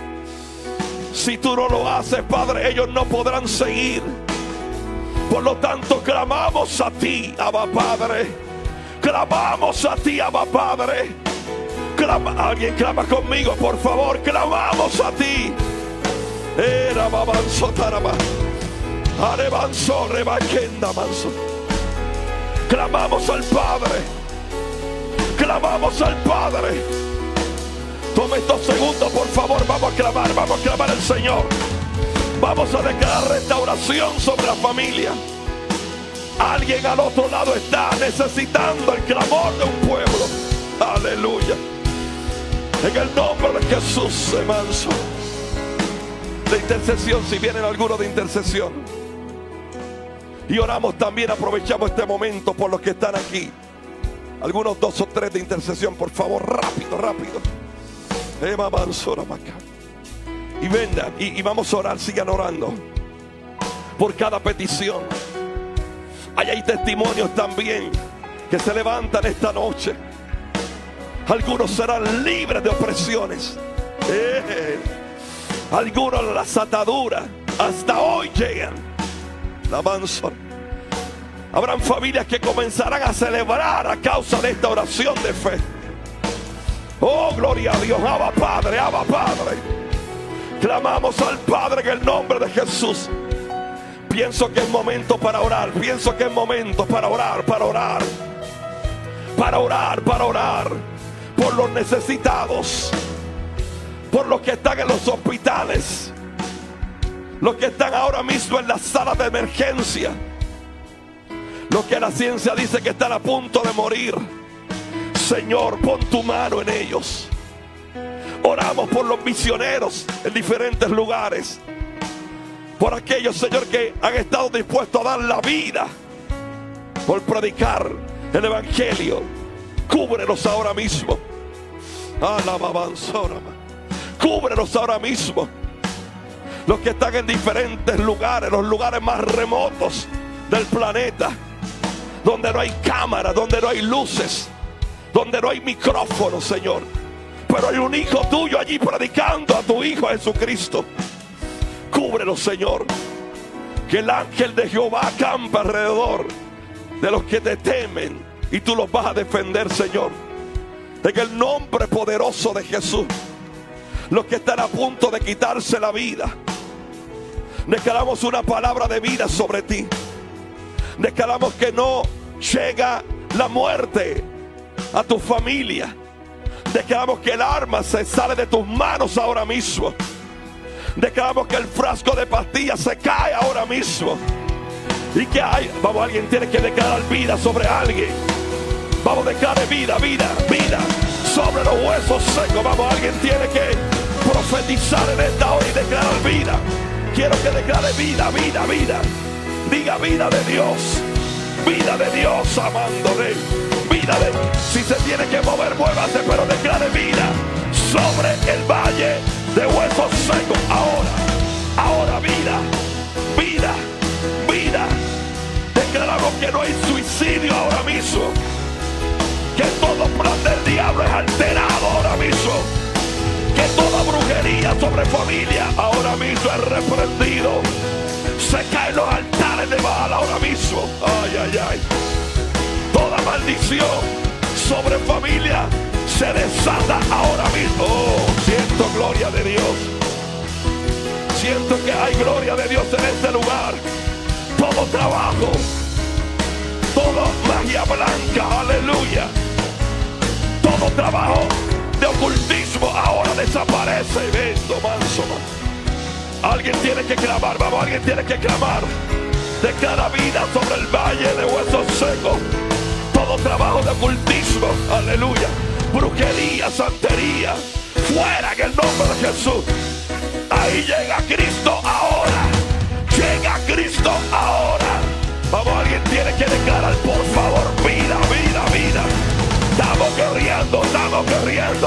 Si tú no lo haces, Padre, ellos no podrán seguir. Por lo tanto, clamamos a ti, Abba Padre. Clamamos a ti, Abba Padre. Clama, alguien clama conmigo, por favor. Clamamos a ti. Era babanzo taraba. Arebanzo rebaquenda manso. Clamamos al Padre. Clamamos al Padre. Toma estos segundos, por favor. Vamos a clamar, vamos a clamar al Señor. Vamos a declarar restauración sobre la familia. Alguien al otro lado está necesitando el clamor de un pueblo. Aleluya. En el nombre de Jesús, se manso. De intercesión, si vienen algunos de intercesión. Y oramos también, aprovechamos este momento por los que están aquí. Algunos dos o tres de intercesión, por favor, rápido, rápido. Y vengan, y, y vamos a orar, sigan orando por cada petición. Ahí hay testimonios también que se levantan esta noche. Algunos serán libres de opresiones. Eh, algunos las ataduras hasta hoy llegan. La mansión. Habrán familias que comenzarán a celebrar a causa de esta oración de fe. Oh, gloria a Dios. Abba Padre, Abba Padre. Clamamos al Padre en el nombre de Jesús. Pienso que es momento para orar. Pienso que es momento para orar, para orar. Para orar, para orar. Por los necesitados. Por los que están en los hospitales. Los que están ahora mismo en la sala de emergencia. Los que la ciencia dice que están a punto de morir. Señor, pon tu mano en ellos. Oramos por los misioneros en diferentes lugares. Por aquellos, Señor, que han estado dispuestos a dar la vida por predicar el Evangelio. Cúbrelos ahora mismo. Cúbrelos ahora mismo. Los que están en diferentes lugares, los lugares más remotos del planeta, donde no hay cámara, donde no hay luces, donde no hay micrófonos, Señor, pero hay un hijo tuyo allí predicando a tu Hijo Jesucristo. Cúbrelos, Señor. Que el ángel de Jehová acampa alrededor de los que te temen y tú los vas a defender, Señor. En el nombre poderoso de Jesús. Los que están a punto de quitarse la vida, declaramos una palabra de vida sobre ti. Declaramos que no llega la muerte a tu familia. Declaramos que el arma se sale de tus manos ahora mismo. Declaramos que el frasco de pastillas se cae ahora mismo. Y que hay, vamos, alguien tiene que declarar vida sobre alguien. Vamos, declare vida, vida, vida sobre los huesos secos. Vamos, alguien tiene que profetizar en esta hora y declarar vida. Quiero que declare vida, vida, vida. Diga vida de Dios. Vida de Dios, amándole. Vida de... Si se tiene que mover, muévase, pero declare vida sobre el valle de huesos secos. Ahora, ahora vida, vida, vida. Declaramos que no hay suicidio ahora mismo. Que todo plan del diablo es alterado ahora mismo. Que toda brujería sobre familia ahora mismo es reprendido. Se caen los altares de Baal ahora mismo. Ay, ay, ay. Toda maldición sobre familia se desata ahora mismo. Oh, siento gloria de Dios. Siento que hay gloria de Dios en este lugar. Todo trabajo, todo magia blanca, aleluya. Todo trabajo de ocultismo ahora desaparece. Vendo manso. Alguien tiene que clamar, vamos, alguien tiene que clamar. Declara vida sobre el valle de huesos secos. Todo trabajo de ocultismo, aleluya. Brujería, santería, fuera en el nombre de Jesús. Ahí llega Cristo ahora. Llega Cristo ahora. Vamos, alguien tiene que declarar, por favor, vida, vida, vida. Estamos guerreando, estamos guerreando.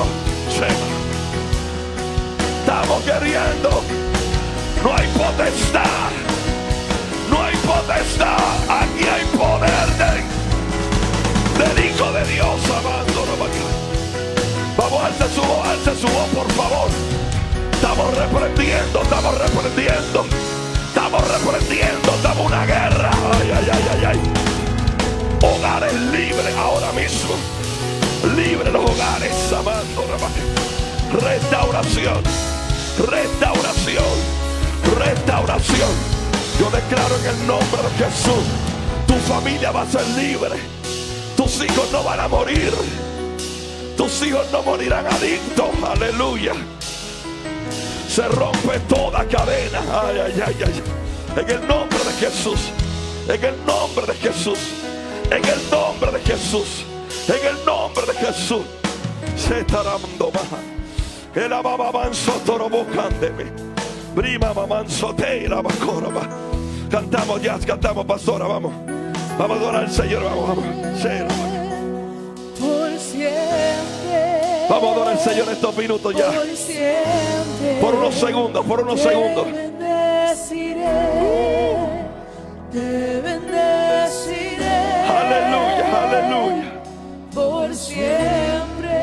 Estamos guerreando. No hay potestad. No hay potestad. Aquí hay poder de, del Hijo de Dios amándolo. Vamos, alce su voz, alce su voz, por favor. Estamos reprendiendo, estamos reprendiendo. Estamos reprendiendo, estamos en una guerra. Ay, ay, ay, ay, ay. Hogares libres ahora mismo. Libre los hogares, amándolo. Restauración, restauración, restauración. Yo declaro en el nombre de Jesús, tu familia va a ser libre. Tus hijos no van a morir. Tus hijos no morirán adictos. Aleluya. Se rompe toda cadena. Ay, ay, ay, ay. En el nombre de Jesús. En el nombre de Jesús. En el nombre de Jesús. En el nombre de Jesús. Se estará dando más. El ababanzo torobocándeme. Prima mamanzo te la bacoraba. Cantamos ya, cantamos, pastora, vamos. Vamos a adorar al Señor, vamos, vamos. Por siempre. Vamos a adorar al Señor estos minutos ya. Por siempre. Por unos segundos, por unos segundos. Te bendeciré. Te bendeciré. Aleluya, aleluya. Por siempre.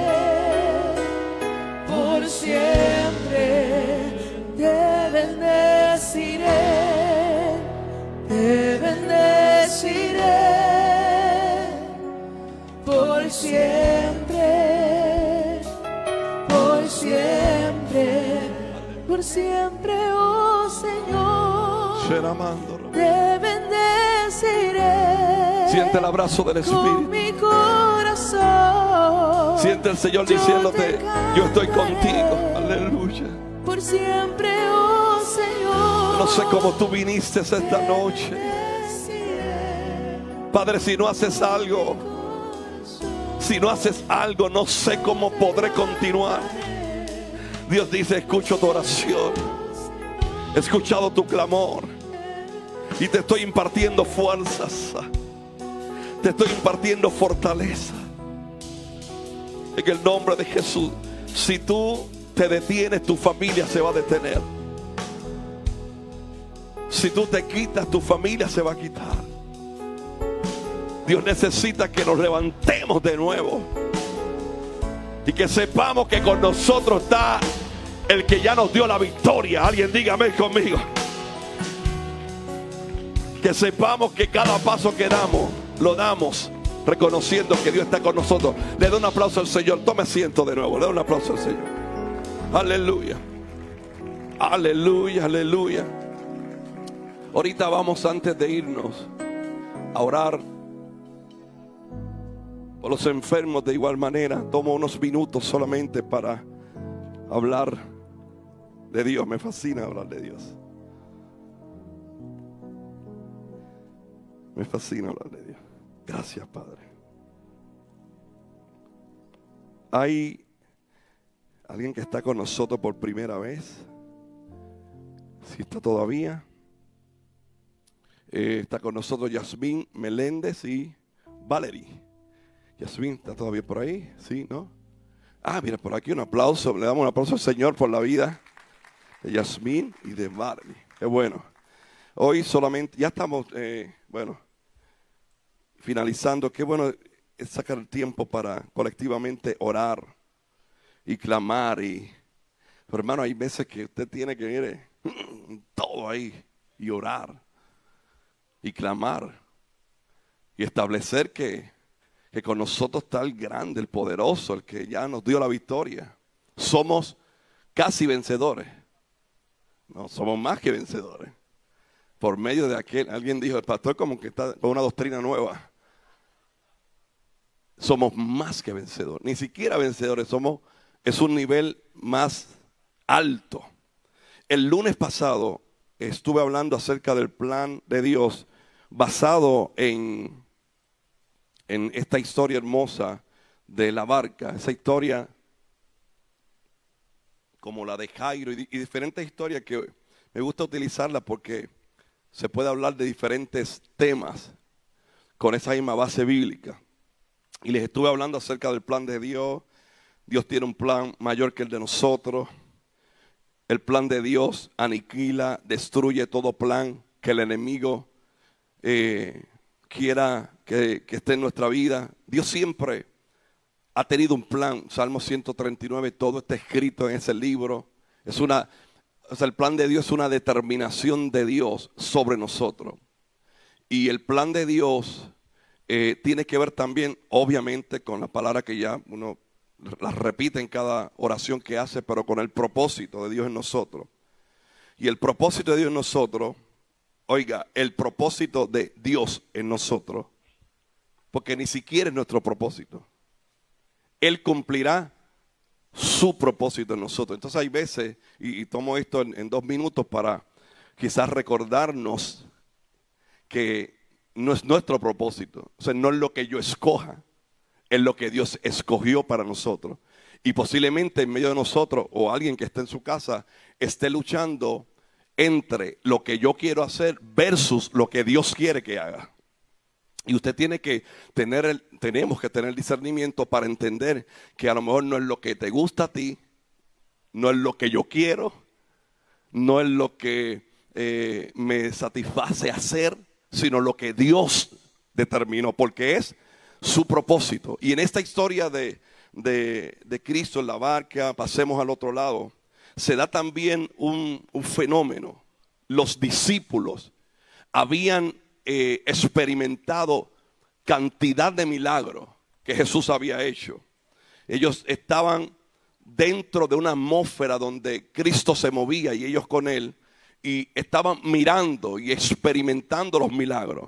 Por siempre. Te bendeciré. Te bendeciré. Por siempre, por siempre, por siempre, oh Señor, te bendeciré. Siente el abrazo del Espíritu. Con mi corazón. Siente el Señor diciéndote, yo estoy contigo. Aleluya. Por siempre, oh Señor. No sé cómo tú viniste esta noche. Padre, si no haces algo, si no haces algo, no sé cómo podré continuar. Dios dice, escucho tu oración. He escuchado tu clamor. Y te estoy impartiendo fuerzas. Te estoy impartiendo fortaleza. En el nombre de Jesús. Si tú te detienes, tu familia se va a detener. Si tú te quitas, tu familia se va a quitar. Dios necesita que nos levantemos de nuevo y que sepamos que con nosotros está el que ya nos dio la victoria. Alguien dígame conmigo. Que sepamos que cada paso que damos, lo damos reconociendo que Dios está con nosotros. Le doy un aplauso al Señor. Tome asiento de nuevo. Le doy un aplauso al Señor. Aleluya. Aleluya, aleluya. Ahorita vamos, antes de irnos, a orar por los enfermos. De igual manera, tomo unos minutos solamente para hablar de Dios. Me fascina hablar de Dios. Me fascina hablar de Dios. Gracias, Padre. Hay alguien que está con nosotros por primera vez. Si está todavía. Eh, está con nosotros Yasmín Meléndez y Valerie. Yasmín, ¿está todavía por ahí? Sí, ¿no? Ah, mira, por aquí un aplauso. Le damos un aplauso al Señor por la vida de Yasmín y de Valerie. Qué bueno. Hoy solamente, ya estamos, eh, bueno, finalizando. Qué bueno es sacar el tiempo para colectivamente orar y clamar. Y, pero hermano, hay veces que usted tiene que ir eh, todo ahí y orar y clamar y establecer que, que con nosotros está el grande, el poderoso, el que ya nos dio la victoria. Somos casi vencedores. No, somos más que vencedores. Por medio de aquel, alguien dijo, el pastor como que está con una doctrina nueva. Somos más que vencedores. Ni siquiera vencedores, somos, es un nivel más alto. El lunes pasado estuve hablando acerca del plan de Dios basado en, en esta historia hermosa de la barca. Esa historia como la de Jairo y, y diferentes historias que me gusta utilizarla porque se puede hablar de diferentes temas con esa misma base bíblica. Y les estuve hablando acerca del plan de Dios. Dios tiene un plan mayor que el de nosotros. El plan de Dios aniquila, destruye todo plan que el enemigo eh, quiera que, que esté en nuestra vida. Dios siempre ha tenido un plan. Salmo ciento treinta y nueve, todo está escrito en ese libro. Es una, o sea, el plan de Dios es una determinación de Dios sobre nosotros. Y el plan de Dios eh, tiene que ver también, obviamente, con la palabra que ya uno la repite en cada oración que hace, pero con el propósito de Dios en nosotros. Y el propósito de Dios en nosotros, oiga, el propósito de Dios en nosotros, porque ni siquiera es nuestro propósito. Él cumplirá su propósito en nosotros. Entonces hay veces, y, y tomo esto en, en dos minutos para quizás recordarnos que no es nuestro propósito. O sea, no es lo que yo escoja, es lo que Dios escogió para nosotros. Y posiblemente en medio de nosotros o alguien que esté en su casa esté luchando entre lo que yo quiero hacer versus lo que Dios quiere que haga. Y usted tiene que tener el, tenemos que tener discernimiento para entender que a lo mejor no es lo que te gusta a ti, no es lo que yo quiero, no es lo que eh, me satisface hacer, sino lo que Dios determinó, porque es su propósito. Y en esta historia de, de, de Cristo en la barca, pasemos al otro lado, se da también un, un fenómeno. Los discípulos habían eh, experimentado cantidad de milagros que Jesús había hecho. Ellos estaban dentro de una atmósfera donde Cristo se movía y ellos con él, y estaban mirando y experimentando los milagros.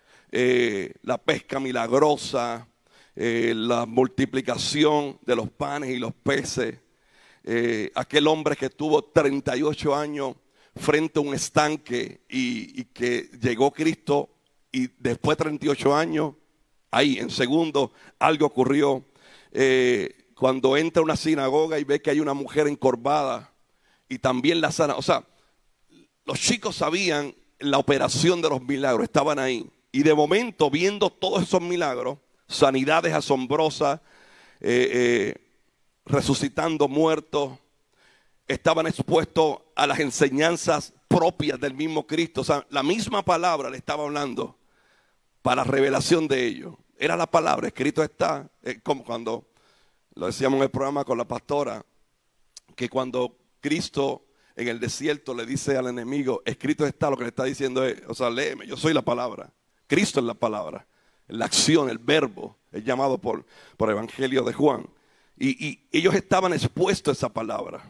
Eh, la pesca milagrosa, eh, la multiplicación de los panes y los peces, eh, aquel hombre que tuvo treinta y ocho años frente a un estanque y, y que llegó Cristo y después de treinta y ocho años, ahí en segundo algo ocurrió. Eh, cuando entra a una sinagoga y ve que hay una mujer encorvada y también la sana, o sea, los chicos sabían la operación de los milagros, estaban ahí. Y de momento, viendo todos esos milagros, sanidades asombrosas, eh, eh, resucitando muertos, estaban expuestos a las enseñanzas propias del mismo Cristo. O sea, la misma palabra le estaba hablando para revelación de ellos. Era la palabra, escrito está, eh, como cuando lo decíamos en el programa con la pastora, que cuando Cristo en el desierto le dice al enemigo, escrito está, lo que le está diciendo es, o sea, léeme, yo soy la palabra. Cristo es la palabra, la acción, el verbo, es llamado por, por Evangelio de Juan. Y, y ellos estaban expuestos a esa palabra.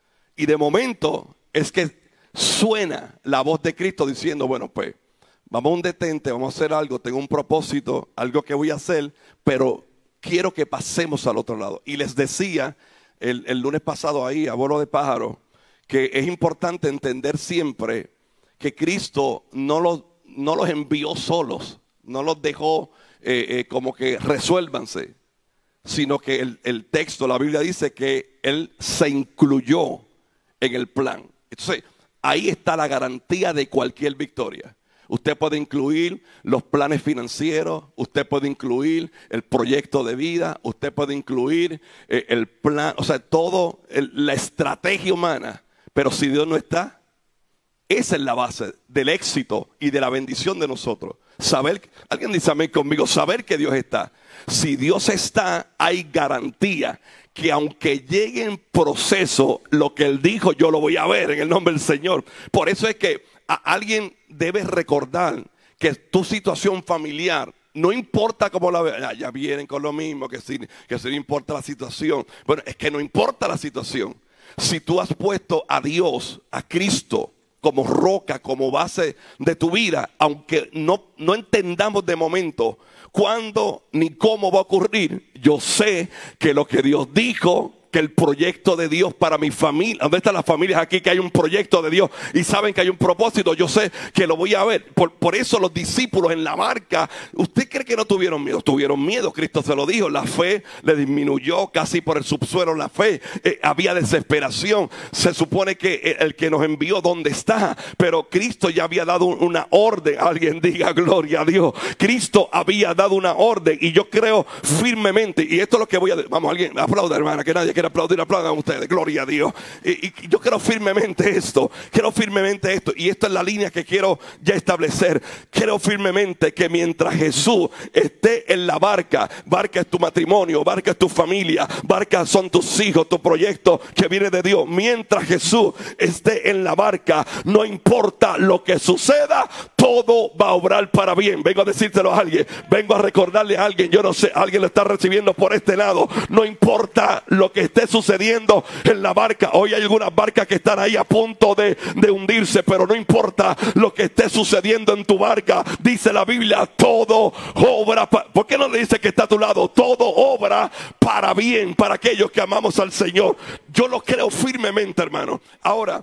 Y de momento es que suena la voz de Cristo diciendo, bueno, pues vamos a un detente, vamos a hacer algo, tengo un propósito, algo que voy a hacer, pero quiero que pasemos al otro lado. Y les decía el, el lunes pasado ahí, a vuelo de pájaro, que es importante entender siempre que Cristo no los, no los envió solos, no los dejó eh, eh, como que resuélvanse, sino que el, el texto, la Biblia dice que Él se incluyó en el plan. Entonces, ahí está la garantía de cualquier victoria. Usted puede incluir los planes financieros, usted puede incluir el proyecto de vida, usted puede incluir eh, el plan, o sea, todo, el, la estrategia humana. Pero si Dios no está, esa es la base del éxito y de la bendición de nosotros. Saber, alguien dice amén conmigo, saber que Dios está. Si Dios está, hay garantía que aunque llegue en proceso lo que Él dijo, yo lo voy a ver en el nombre del Señor. Por eso es que a alguien debe recordar que tu situación familiar, no importa cómo la vean, ya, ya vienen con lo mismo, que si, que si no importa la situación. Bueno, es que no importa la situación. Si tú has puesto a Dios, a Cristo, como roca, como base de tu vida, aunque no, no entendamos de momento cuándo ni cómo va a ocurrir, yo sé que lo que Dios dijo, que el proyecto de Dios para mi familia, ¿dónde están las familias aquí que hay un proyecto de Dios y saben que hay un propósito? Yo sé que lo voy a ver. Por, por eso los discípulos en la barca, ¿usted cree que no tuvieron miedo? Tuvieron miedo, Cristo se lo dijo. La fe le disminuyó casi por el subsuelo la fe. Eh, había desesperación. Se supone que el que nos envió, ¿dónde está? Pero Cristo ya había dado una orden. Alguien diga gloria a Dios. Cristo había dado una orden y yo creo firmemente, y esto es lo que voy a decir. Vamos, alguien aplauda, hermana, que nadie quiere aplaudir, aplaudan ustedes, gloria a Dios. Y, y yo creo firmemente esto, creo firmemente esto, y esta es la línea que quiero ya establecer. Creo firmemente que mientras Jesús esté en la barca, barca es tu matrimonio, barca es tu familia, barca son tus hijos, tu proyecto que viene de Dios. Mientras Jesús esté en la barca, no importa lo que suceda, todo va a obrar para bien. Vengo a decírtelo a alguien, vengo a recordarle a alguien, yo no sé, alguien lo está recibiendo por este lado. No importa lo que esté sucediendo en la barca. Hoy hay algunas barcas que están ahí a punto de, de hundirse, pero no importa lo que esté sucediendo en tu barca. Dice la Biblia, todo obra para, ¿por qué no le dice que está a tu lado? Todo obra para bien, para aquellos que amamos al Señor. Yo lo creo firmemente, hermano. Ahora,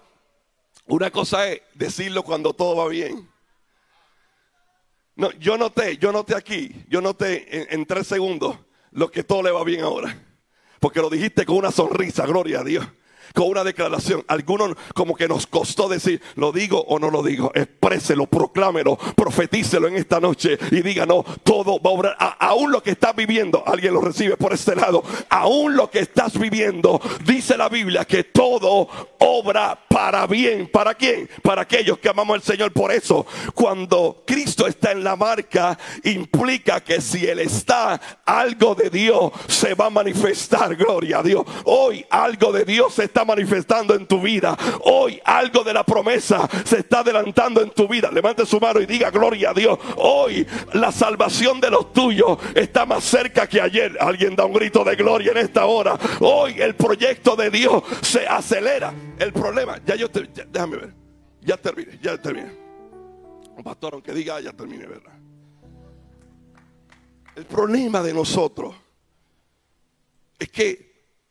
una cosa es decirlo cuando todo va bien. No, yo noté, yo noté aquí, yo noté en, en tres segundos lo que todo le va bien ahora. Porque lo dijiste con una sonrisa, gloria a Dios. Con una declaración. Algunos como que nos costó decir, ¿lo digo o no lo digo? Expréselo, proclámelo, profetícelo en esta noche y diga, no, todo va a obrar. A, aún lo que estás viviendo, alguien lo recibe por este lado. Aún lo que estás viviendo, dice la Biblia que todo obra para bien. ¿Para quién? Para aquellos que amamos al Señor. Por eso, cuando Cristo está en la barca, implica que si Él está, algo de Dios se va a manifestar, gloria a Dios. Hoy algo de Dios se está manifestando en tu vida. Hoy algo de la promesa se está adelantando en tu vida. Levante su mano y diga gloria a Dios. Hoy la salvación de los tuyos está más cerca que ayer. Alguien da un grito de gloria en esta hora. Hoy el proyecto de Dios se acelera. El problema, ya yo te, ya, déjame ver, ya terminé, ya terminé. Un pastor aunque diga ya terminé, ¿verdad? El problema de nosotros es que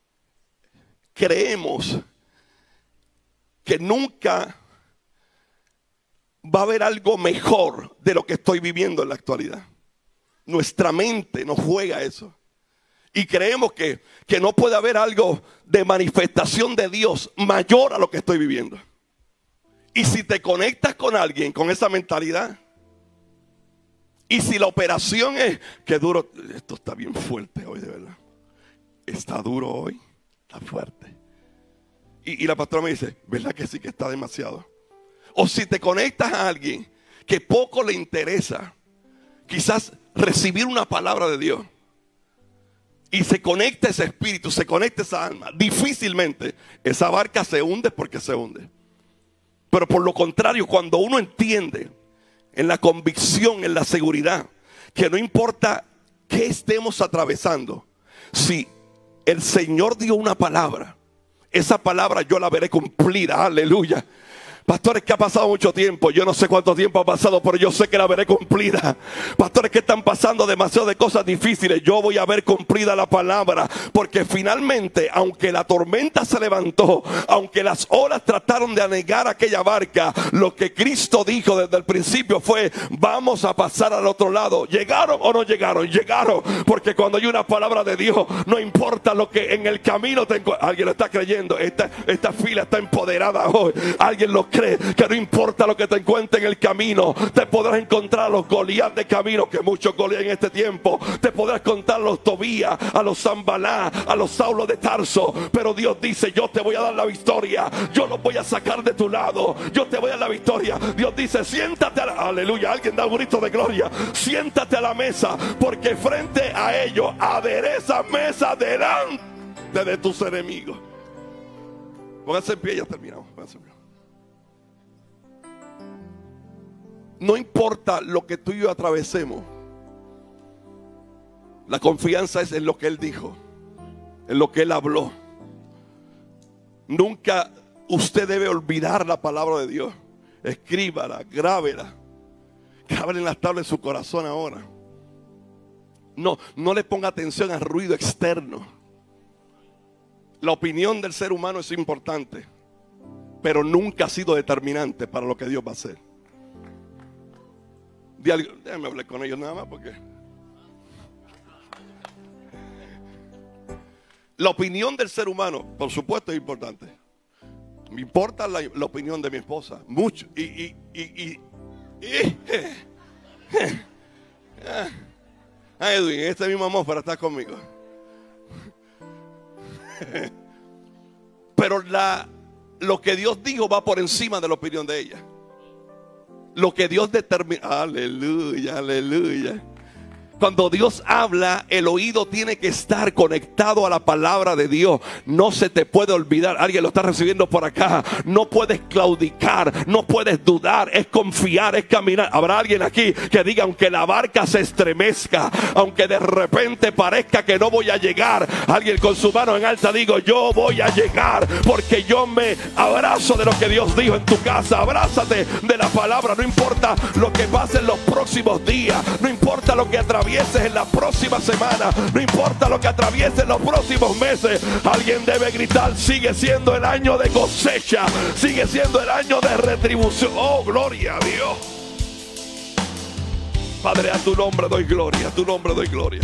creemos que nunca va a haber algo mejor de lo que estoy viviendo en la actualidad. Nuestra mente nos juega eso. Y creemos que, que no puede haber algo de manifestación de Dios mayor a lo que estoy viviendo. Y si te conectas con alguien con esa mentalidad, y si la operación es que duro, esto está bien fuerte hoy, de verdad. Está duro hoy. Está fuerte. Y, y la pastora me dice, ¿verdad que sí que está demasiado? O si te conectas a alguien que poco le interesa, quizás recibir una palabra de Dios, y se conecta ese espíritu, se conecta esa alma, difícilmente esa barca se hunde porque se hunde. Pero por lo contrario, cuando uno entiende en la convicción, en la seguridad, que no importa qué estemos atravesando, si el Señor dio una palabra, esa palabra yo la veré cumplida, aleluya. Pastores, que ha pasado mucho tiempo, yo no sé cuánto tiempo ha pasado, pero yo sé que la veré cumplida. Pastores, que están pasando demasiado de cosas difíciles, yo voy a ver cumplida la palabra, porque finalmente, aunque la tormenta se levantó, aunque las olas trataron de anegar aquella barca, lo que Cristo dijo desde el principio fue, vamos a pasar al otro lado. ¿Llegaron o no llegaron? Llegaron, porque cuando hay una palabra de Dios, no importa lo que en el camino te encuentres. Alguien lo está creyendo, esta, esta fila está empoderada hoy. Alguien lo cree, que no importa lo que te encuentres en el camino, te podrás encontrar a los Goliat de camino, que muchos Goliat en este tiempo, te podrás contar a los Tobías, a los Zambalá, a los Saulo de Tarso, pero Dios dice, yo te voy a dar la victoria, yo los voy a sacar de tu lado, yo te voy a dar la victoria. Dios dice, siéntate a la, aleluya, alguien da un grito de gloria, siéntate a la mesa, porque frente a ellos adereza mesa delante de tus enemigos. Pónganse en pie, ya terminamos. Pónganse en pie. No importa lo que tú y yo atravesemos, la confianza es en lo que Él dijo, en lo que Él habló. Nunca usted debe olvidar la palabra de Dios. Escríbala, grábela, grábela en las tablas de su corazón ahora. No, no le ponga atención al ruido externo. La opinión del ser humano es importante, pero nunca ha sido determinante para lo que Dios va a hacer. Déjame hablar con ellos nada más, porque la opinión del ser humano, por supuesto, es importante. Me importa la, la opinión de mi esposa mucho. Y, y, y, y, y eh, eh, ah, Edwin, este mismo amor para estar conmigo. Pero la, lo que Dios dijo va por encima de la opinión de ella. Lo que Dios determina, aleluya, aleluya. Cuando Dios habla, el oído tiene que estar conectado a la palabra de Dios. No se te puede olvidar. Alguien lo está recibiendo por acá. No puedes claudicar, no puedes dudar. Es confiar, es caminar. Habrá alguien aquí que diga, aunque la barca se estremezca, aunque de repente parezca que no voy a llegar, alguien con su mano en alta digo, yo voy a llegar, porque yo me abrazo de lo que Dios dijo en tu casa. Abrázate de la palabra. No importa lo que pase en los próximos días, no importa lo que atraviese en la próxima semana, no importa lo que atraviese en los próximos meses, alguien debe gritar, sigue siendo el año de cosecha, sigue siendo el año de retribución. Oh, gloria a Dios. Padre, a tu nombre doy gloria, a tu nombre doy gloria.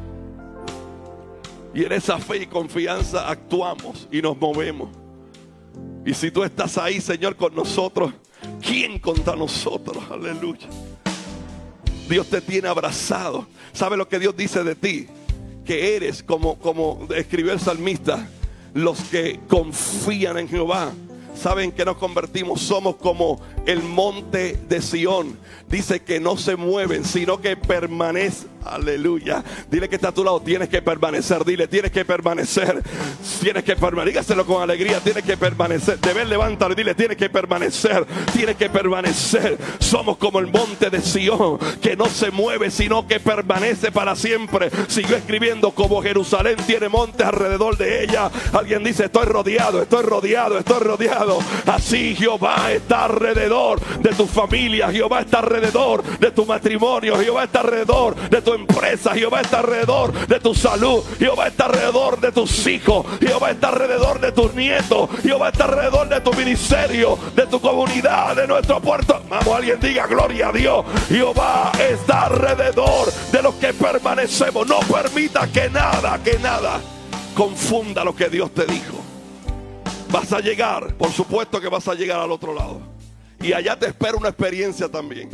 Y en esa fe y confianza actuamos y nos movemos. Y si tú estás ahí, Señor, con nosotros, ¿quién contra nosotros? Aleluya. Dios te tiene abrazado. ¿Sabe lo que Dios dice de ti? Que eres, como, como escribió el salmista, los que confían en Jehová. ¿Saben que nos convertimos? Somos como el monte de Sión. Dice que no se mueven, sino que permanecen. Aleluya. Dile que está a tu lado, tienes que permanecer. Dile, tienes que permanecer. Tienes que permanecer. Dígaselo con alegría, tienes que permanecer. Debes levantar, dile, tienes que permanecer. Tienes que permanecer. Somos como el monte de Sión, que no se mueve, sino que permanece para siempre. Siguió escribiendo, como Jerusalén tiene montes alrededor de ella. Alguien dice, estoy rodeado, estoy rodeado, estoy rodeado. Así Jehová está alrededor de tu familia. Jehová está alrededor de tu matrimonio. Jehová está alrededor de tu empresa. Jehová está alrededor de tu salud. Jehová está alrededor de tus hijos. Jehová está alrededor de tus nietos. Jehová está alrededor de tu ministerio, de tu comunidad, de nuestro puerto. Vamos, alguien diga gloria a Dios. Jehová está alrededor de los que permanecemos. No permita que nada, que nada confunda lo que Dios te dijo. Vas a llegar, por supuesto que vas a llegar al otro lado. Y allá te espera una experiencia también.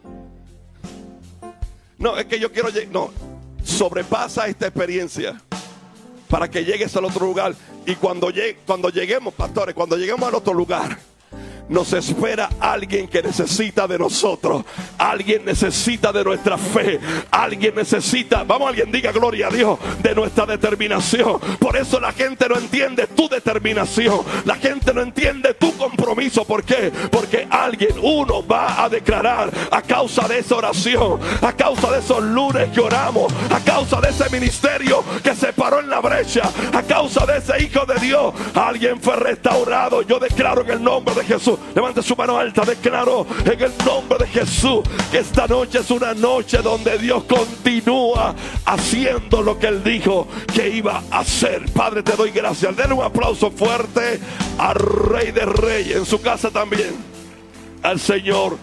No, es que yo quiero llegar. No, sobrepasa esta experiencia para que llegues al otro lugar. Y cuando, llegue, cuando lleguemos, pastores, cuando lleguemos al otro lugar, nos espera alguien que necesita de nosotros. Alguien necesita de nuestra fe. Alguien necesita, vamos, alguien diga gloria a Dios, de nuestra determinación. Por eso la gente no entiende tu determinación. La gente no entiende tu compromiso. ¿Por qué? Porque alguien, uno va a declarar, a causa de esa oración, a causa de esos lunes que oramos, a causa de ese ministerio que se paró en la brecha, a causa de ese hijo de Dios, alguien fue restaurado. Yo declaro en el nombre de Jesús. Levante su mano alta, declaro en el nombre de Jesús que esta noche es una noche donde Dios continúa haciendo lo que Él dijo que iba a hacer. Padre, te doy gracias. Denle un aplauso fuerte al Rey de Reyes, en su casa también, al Señor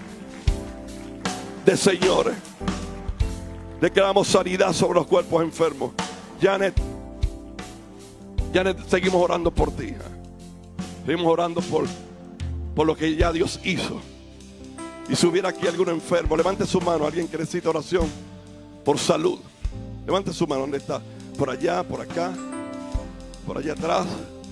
de señores. Declaramos sanidad sobre los cuerpos enfermos. Janet, Janet, seguimos orando por ti. Seguimos orando por por lo que ya Dios hizo. Y si hubiera aquí algún enfermo, levante su mano. Alguien que necesita oración por salud, levante su mano. ¿Dónde está? Por allá, por acá, por allá atrás.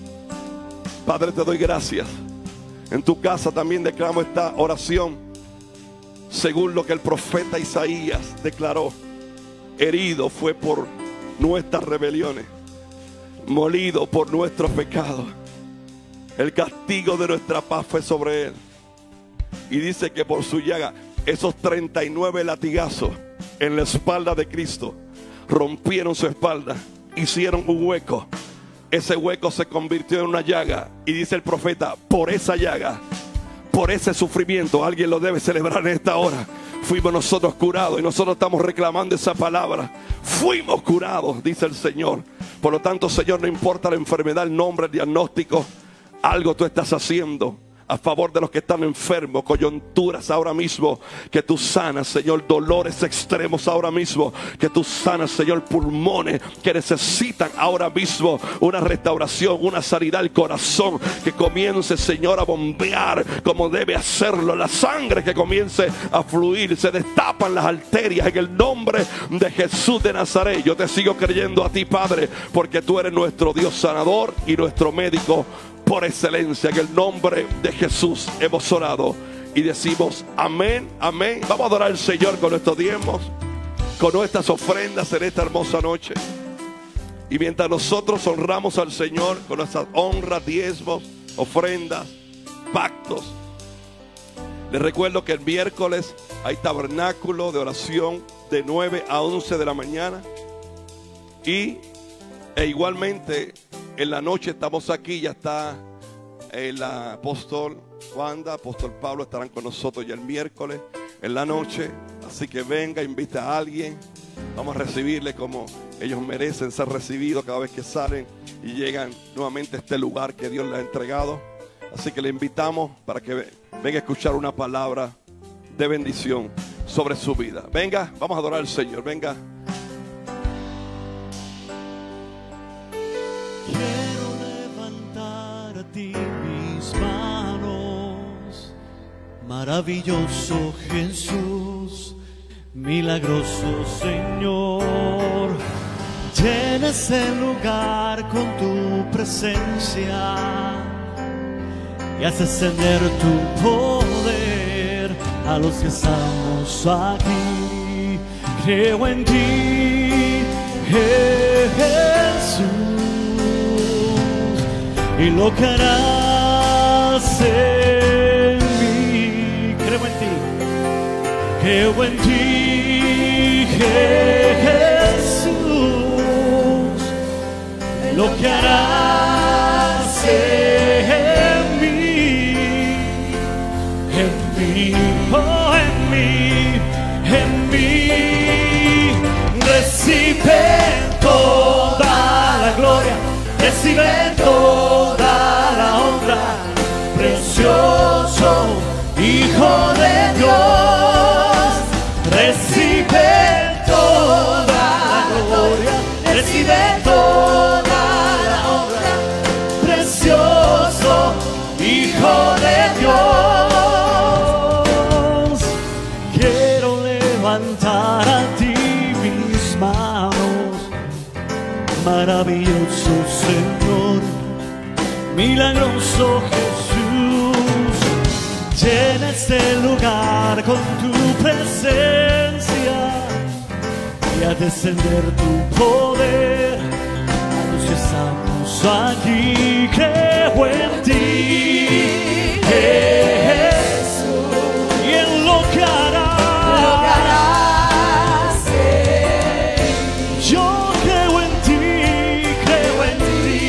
Padre, te doy gracias. En tu casa también declaramos esta oración según lo que el profeta Isaías declaró. Herido fue por nuestras rebeliones, molido por nuestros pecados. El castigo de nuestra paz fue sobre Él. Y dice que por su llaga, esos treinta y nueve latigazos en la espalda de Cristo rompieron su espalda, hicieron un hueco. Ese hueco se convirtió en una llaga. Y dice el profeta, por esa llaga, por ese sufrimiento, alguien lo debe celebrar en esta hora, fuimos nosotros curados. Y nosotros estamos reclamando esa palabra. Fuimos curados, dice el Señor. Por lo tanto, Señor, no importa la enfermedad, el nombre, el diagnóstico, algo tú estás haciendo a favor de los que están enfermos, coyunturas ahora mismo, que tú sanas, Señor, dolores extremos ahora mismo, que tú sanas, Señor, pulmones que necesitan ahora mismo una restauración, una sanidad al corazón, que comience, Señor, a bombear como debe hacerlo, la sangre que comience a fluir, se destapan las arterias en el nombre de Jesús de Nazaret. Yo te sigo creyendo a ti, Padre, porque tú eres nuestro Dios sanador y nuestro médico por excelencia. En el nombre de Jesús hemos orado y decimos amén, amén. Vamos a adorar al Señor con nuestros diezmos, con nuestras ofrendas en esta hermosa noche. Y mientras nosotros honramos al Señor con nuestras honras, diezmos, ofrendas, pactos, les recuerdo que el miércoles hay tabernáculo de oración de nueve a once de la mañana. Y e igualmente en la noche estamos aquí, ya está el apóstol Wanda, apóstol Pablo estarán con nosotros ya el miércoles en la noche. Así que venga, invita a alguien. Vamos a recibirle como ellos merecen ser recibidos cada vez que salen y llegan nuevamente a este lugar que Dios les ha entregado. Así que le invitamos para que venga a escuchar una palabra de bendición sobre su vida. Venga, vamos a adorar al Señor, venga. Mis manos, maravilloso Jesús, milagroso Señor, llena ese lugar con tu presencia y haz ascender tu poder a los que estamos aquí. Creo en ti, Jesús, y lo que harás en mí. Creo en ti, creo en ti, Jesús, lo que harás en mí, en mí, oh, en mí, en mí. Recibe toda la gloria, recibe toda la honra, precioso Hijo de Dios. Recibe toda la gloria, recibe toda la honra, precioso Hijo de Dios. Quiero levantar a ti mis manos, maravilloso Señor, milagroso Jesús. Llena este lugar con tu presencia y a descender tu poder. Estamos aquí, creo en ti, Jesús, y en lo que harás, lo que harás yo creo en ti, creo en ti,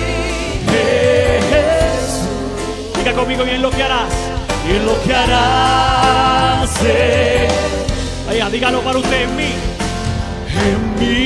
Jesús. Diga conmigo, y en lo que harás, y en lo que harás, allá, dígalo para usted, en mí, en mí.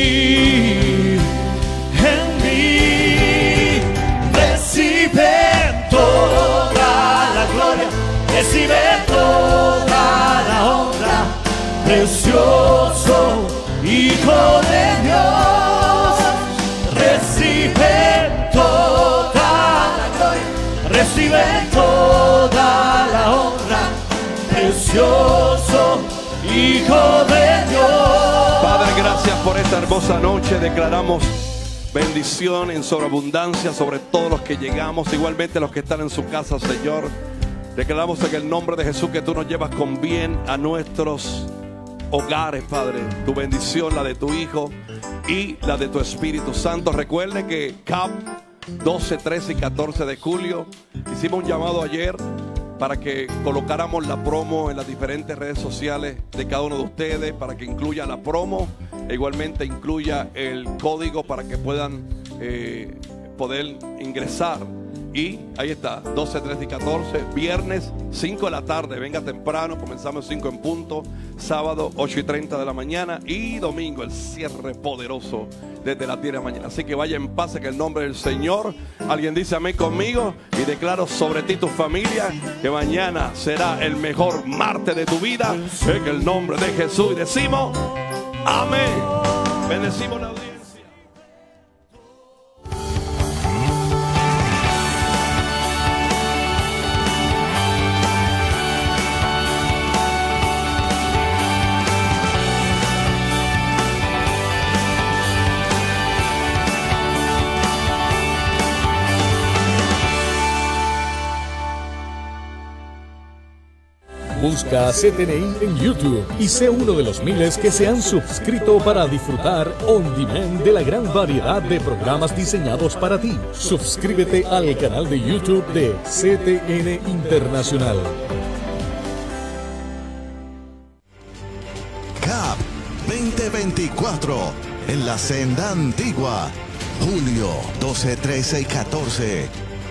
Recibe toda la gloria, recibe toda la honra, precioso Hijo de Dios. Recibe toda la gloria, recibe toda la honra, precioso Hijo de Dios. Padre, gracias por esta hermosa noche. Declaramos bendición en sobreabundancia sobre todos los que llegamos, igualmente los que están en su casa, Señor. Declaramos en el nombre de Jesús que tú nos llevas con bien a nuestros hogares, Padre. Tu bendición, la de tu Hijo y la de tu Espíritu Santo. Recuerde que C A P doce, trece y catorce de julio hicimos un llamado ayer para que colocáramos la promo en las diferentes redes sociales de cada uno de ustedes, para que incluya la promo e igualmente incluya el código para que puedan eh, poder ingresar. Y ahí está, doce, trece y catorce, viernes cinco de la tarde, venga temprano, comenzamos cinco en punto, sábado ocho y treinta de la mañana y domingo el cierre poderoso desde la tierra de mañana. Así que vaya en paz en el nombre del Señor. Alguien dice amén conmigo, y declaro sobre ti, tu familia, que mañana será el mejor martes de tu vida en el nombre de Jesús. Y decimos amén. Bendecimos la audiencia. Busca C T N I en YouTube y sé uno de los miles que se han suscrito para disfrutar on demand de la gran variedad de programas diseñados para ti. Suscríbete al canal de YouTube de C T N Internacional. C A P veinte veinticuatro en la Senda Antigua. Julio doce, trece y catorce.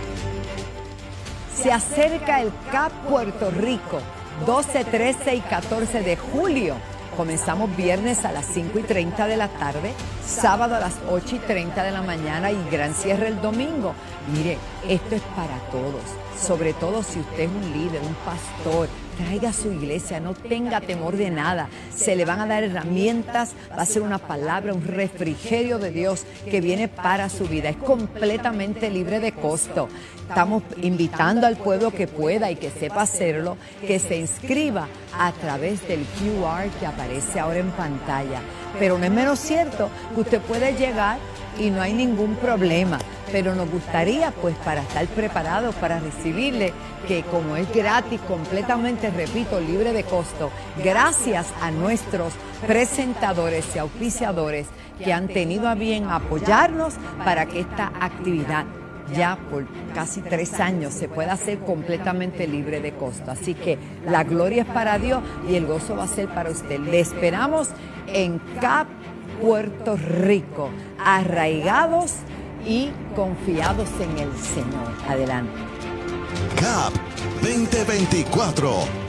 Se acerca el C A P Puerto Rico, doce, trece y catorce de julio. Comenzamos viernes a las cinco y treinta de la tarde, sábado a las ocho y treinta de la mañana y gran cierre el domingo. Mire, esto es para todos, sobre todo si usted es un líder, un pastor. Traiga a su iglesia, no tenga temor de nada. Se le van a dar herramientas, va a ser una palabra, un refrigerio de Dios que viene para su vida. Es completamente libre de costo. Estamos invitando al pueblo que pueda y que sepa hacerlo, que se inscriba a través del Q R que aparece ahora en pantalla. Pero no es menos cierto que usted puede llegar y no hay ningún problema. Pero nos gustaría, pues, para estar preparados para recibirle, que como es gratis, completamente, repito, libre de costo, gracias a nuestros presentadores y auspiciadores que han tenido a bien apoyarnos para que esta actividad ya por casi tres años se pueda hacer completamente libre de costo. Así que la gloria es para Dios y el gozo va a ser para usted. Le esperamos en C A P Puerto Rico, arraigados y confiados en el Señor. Adelante. C A P veinte veinticuatro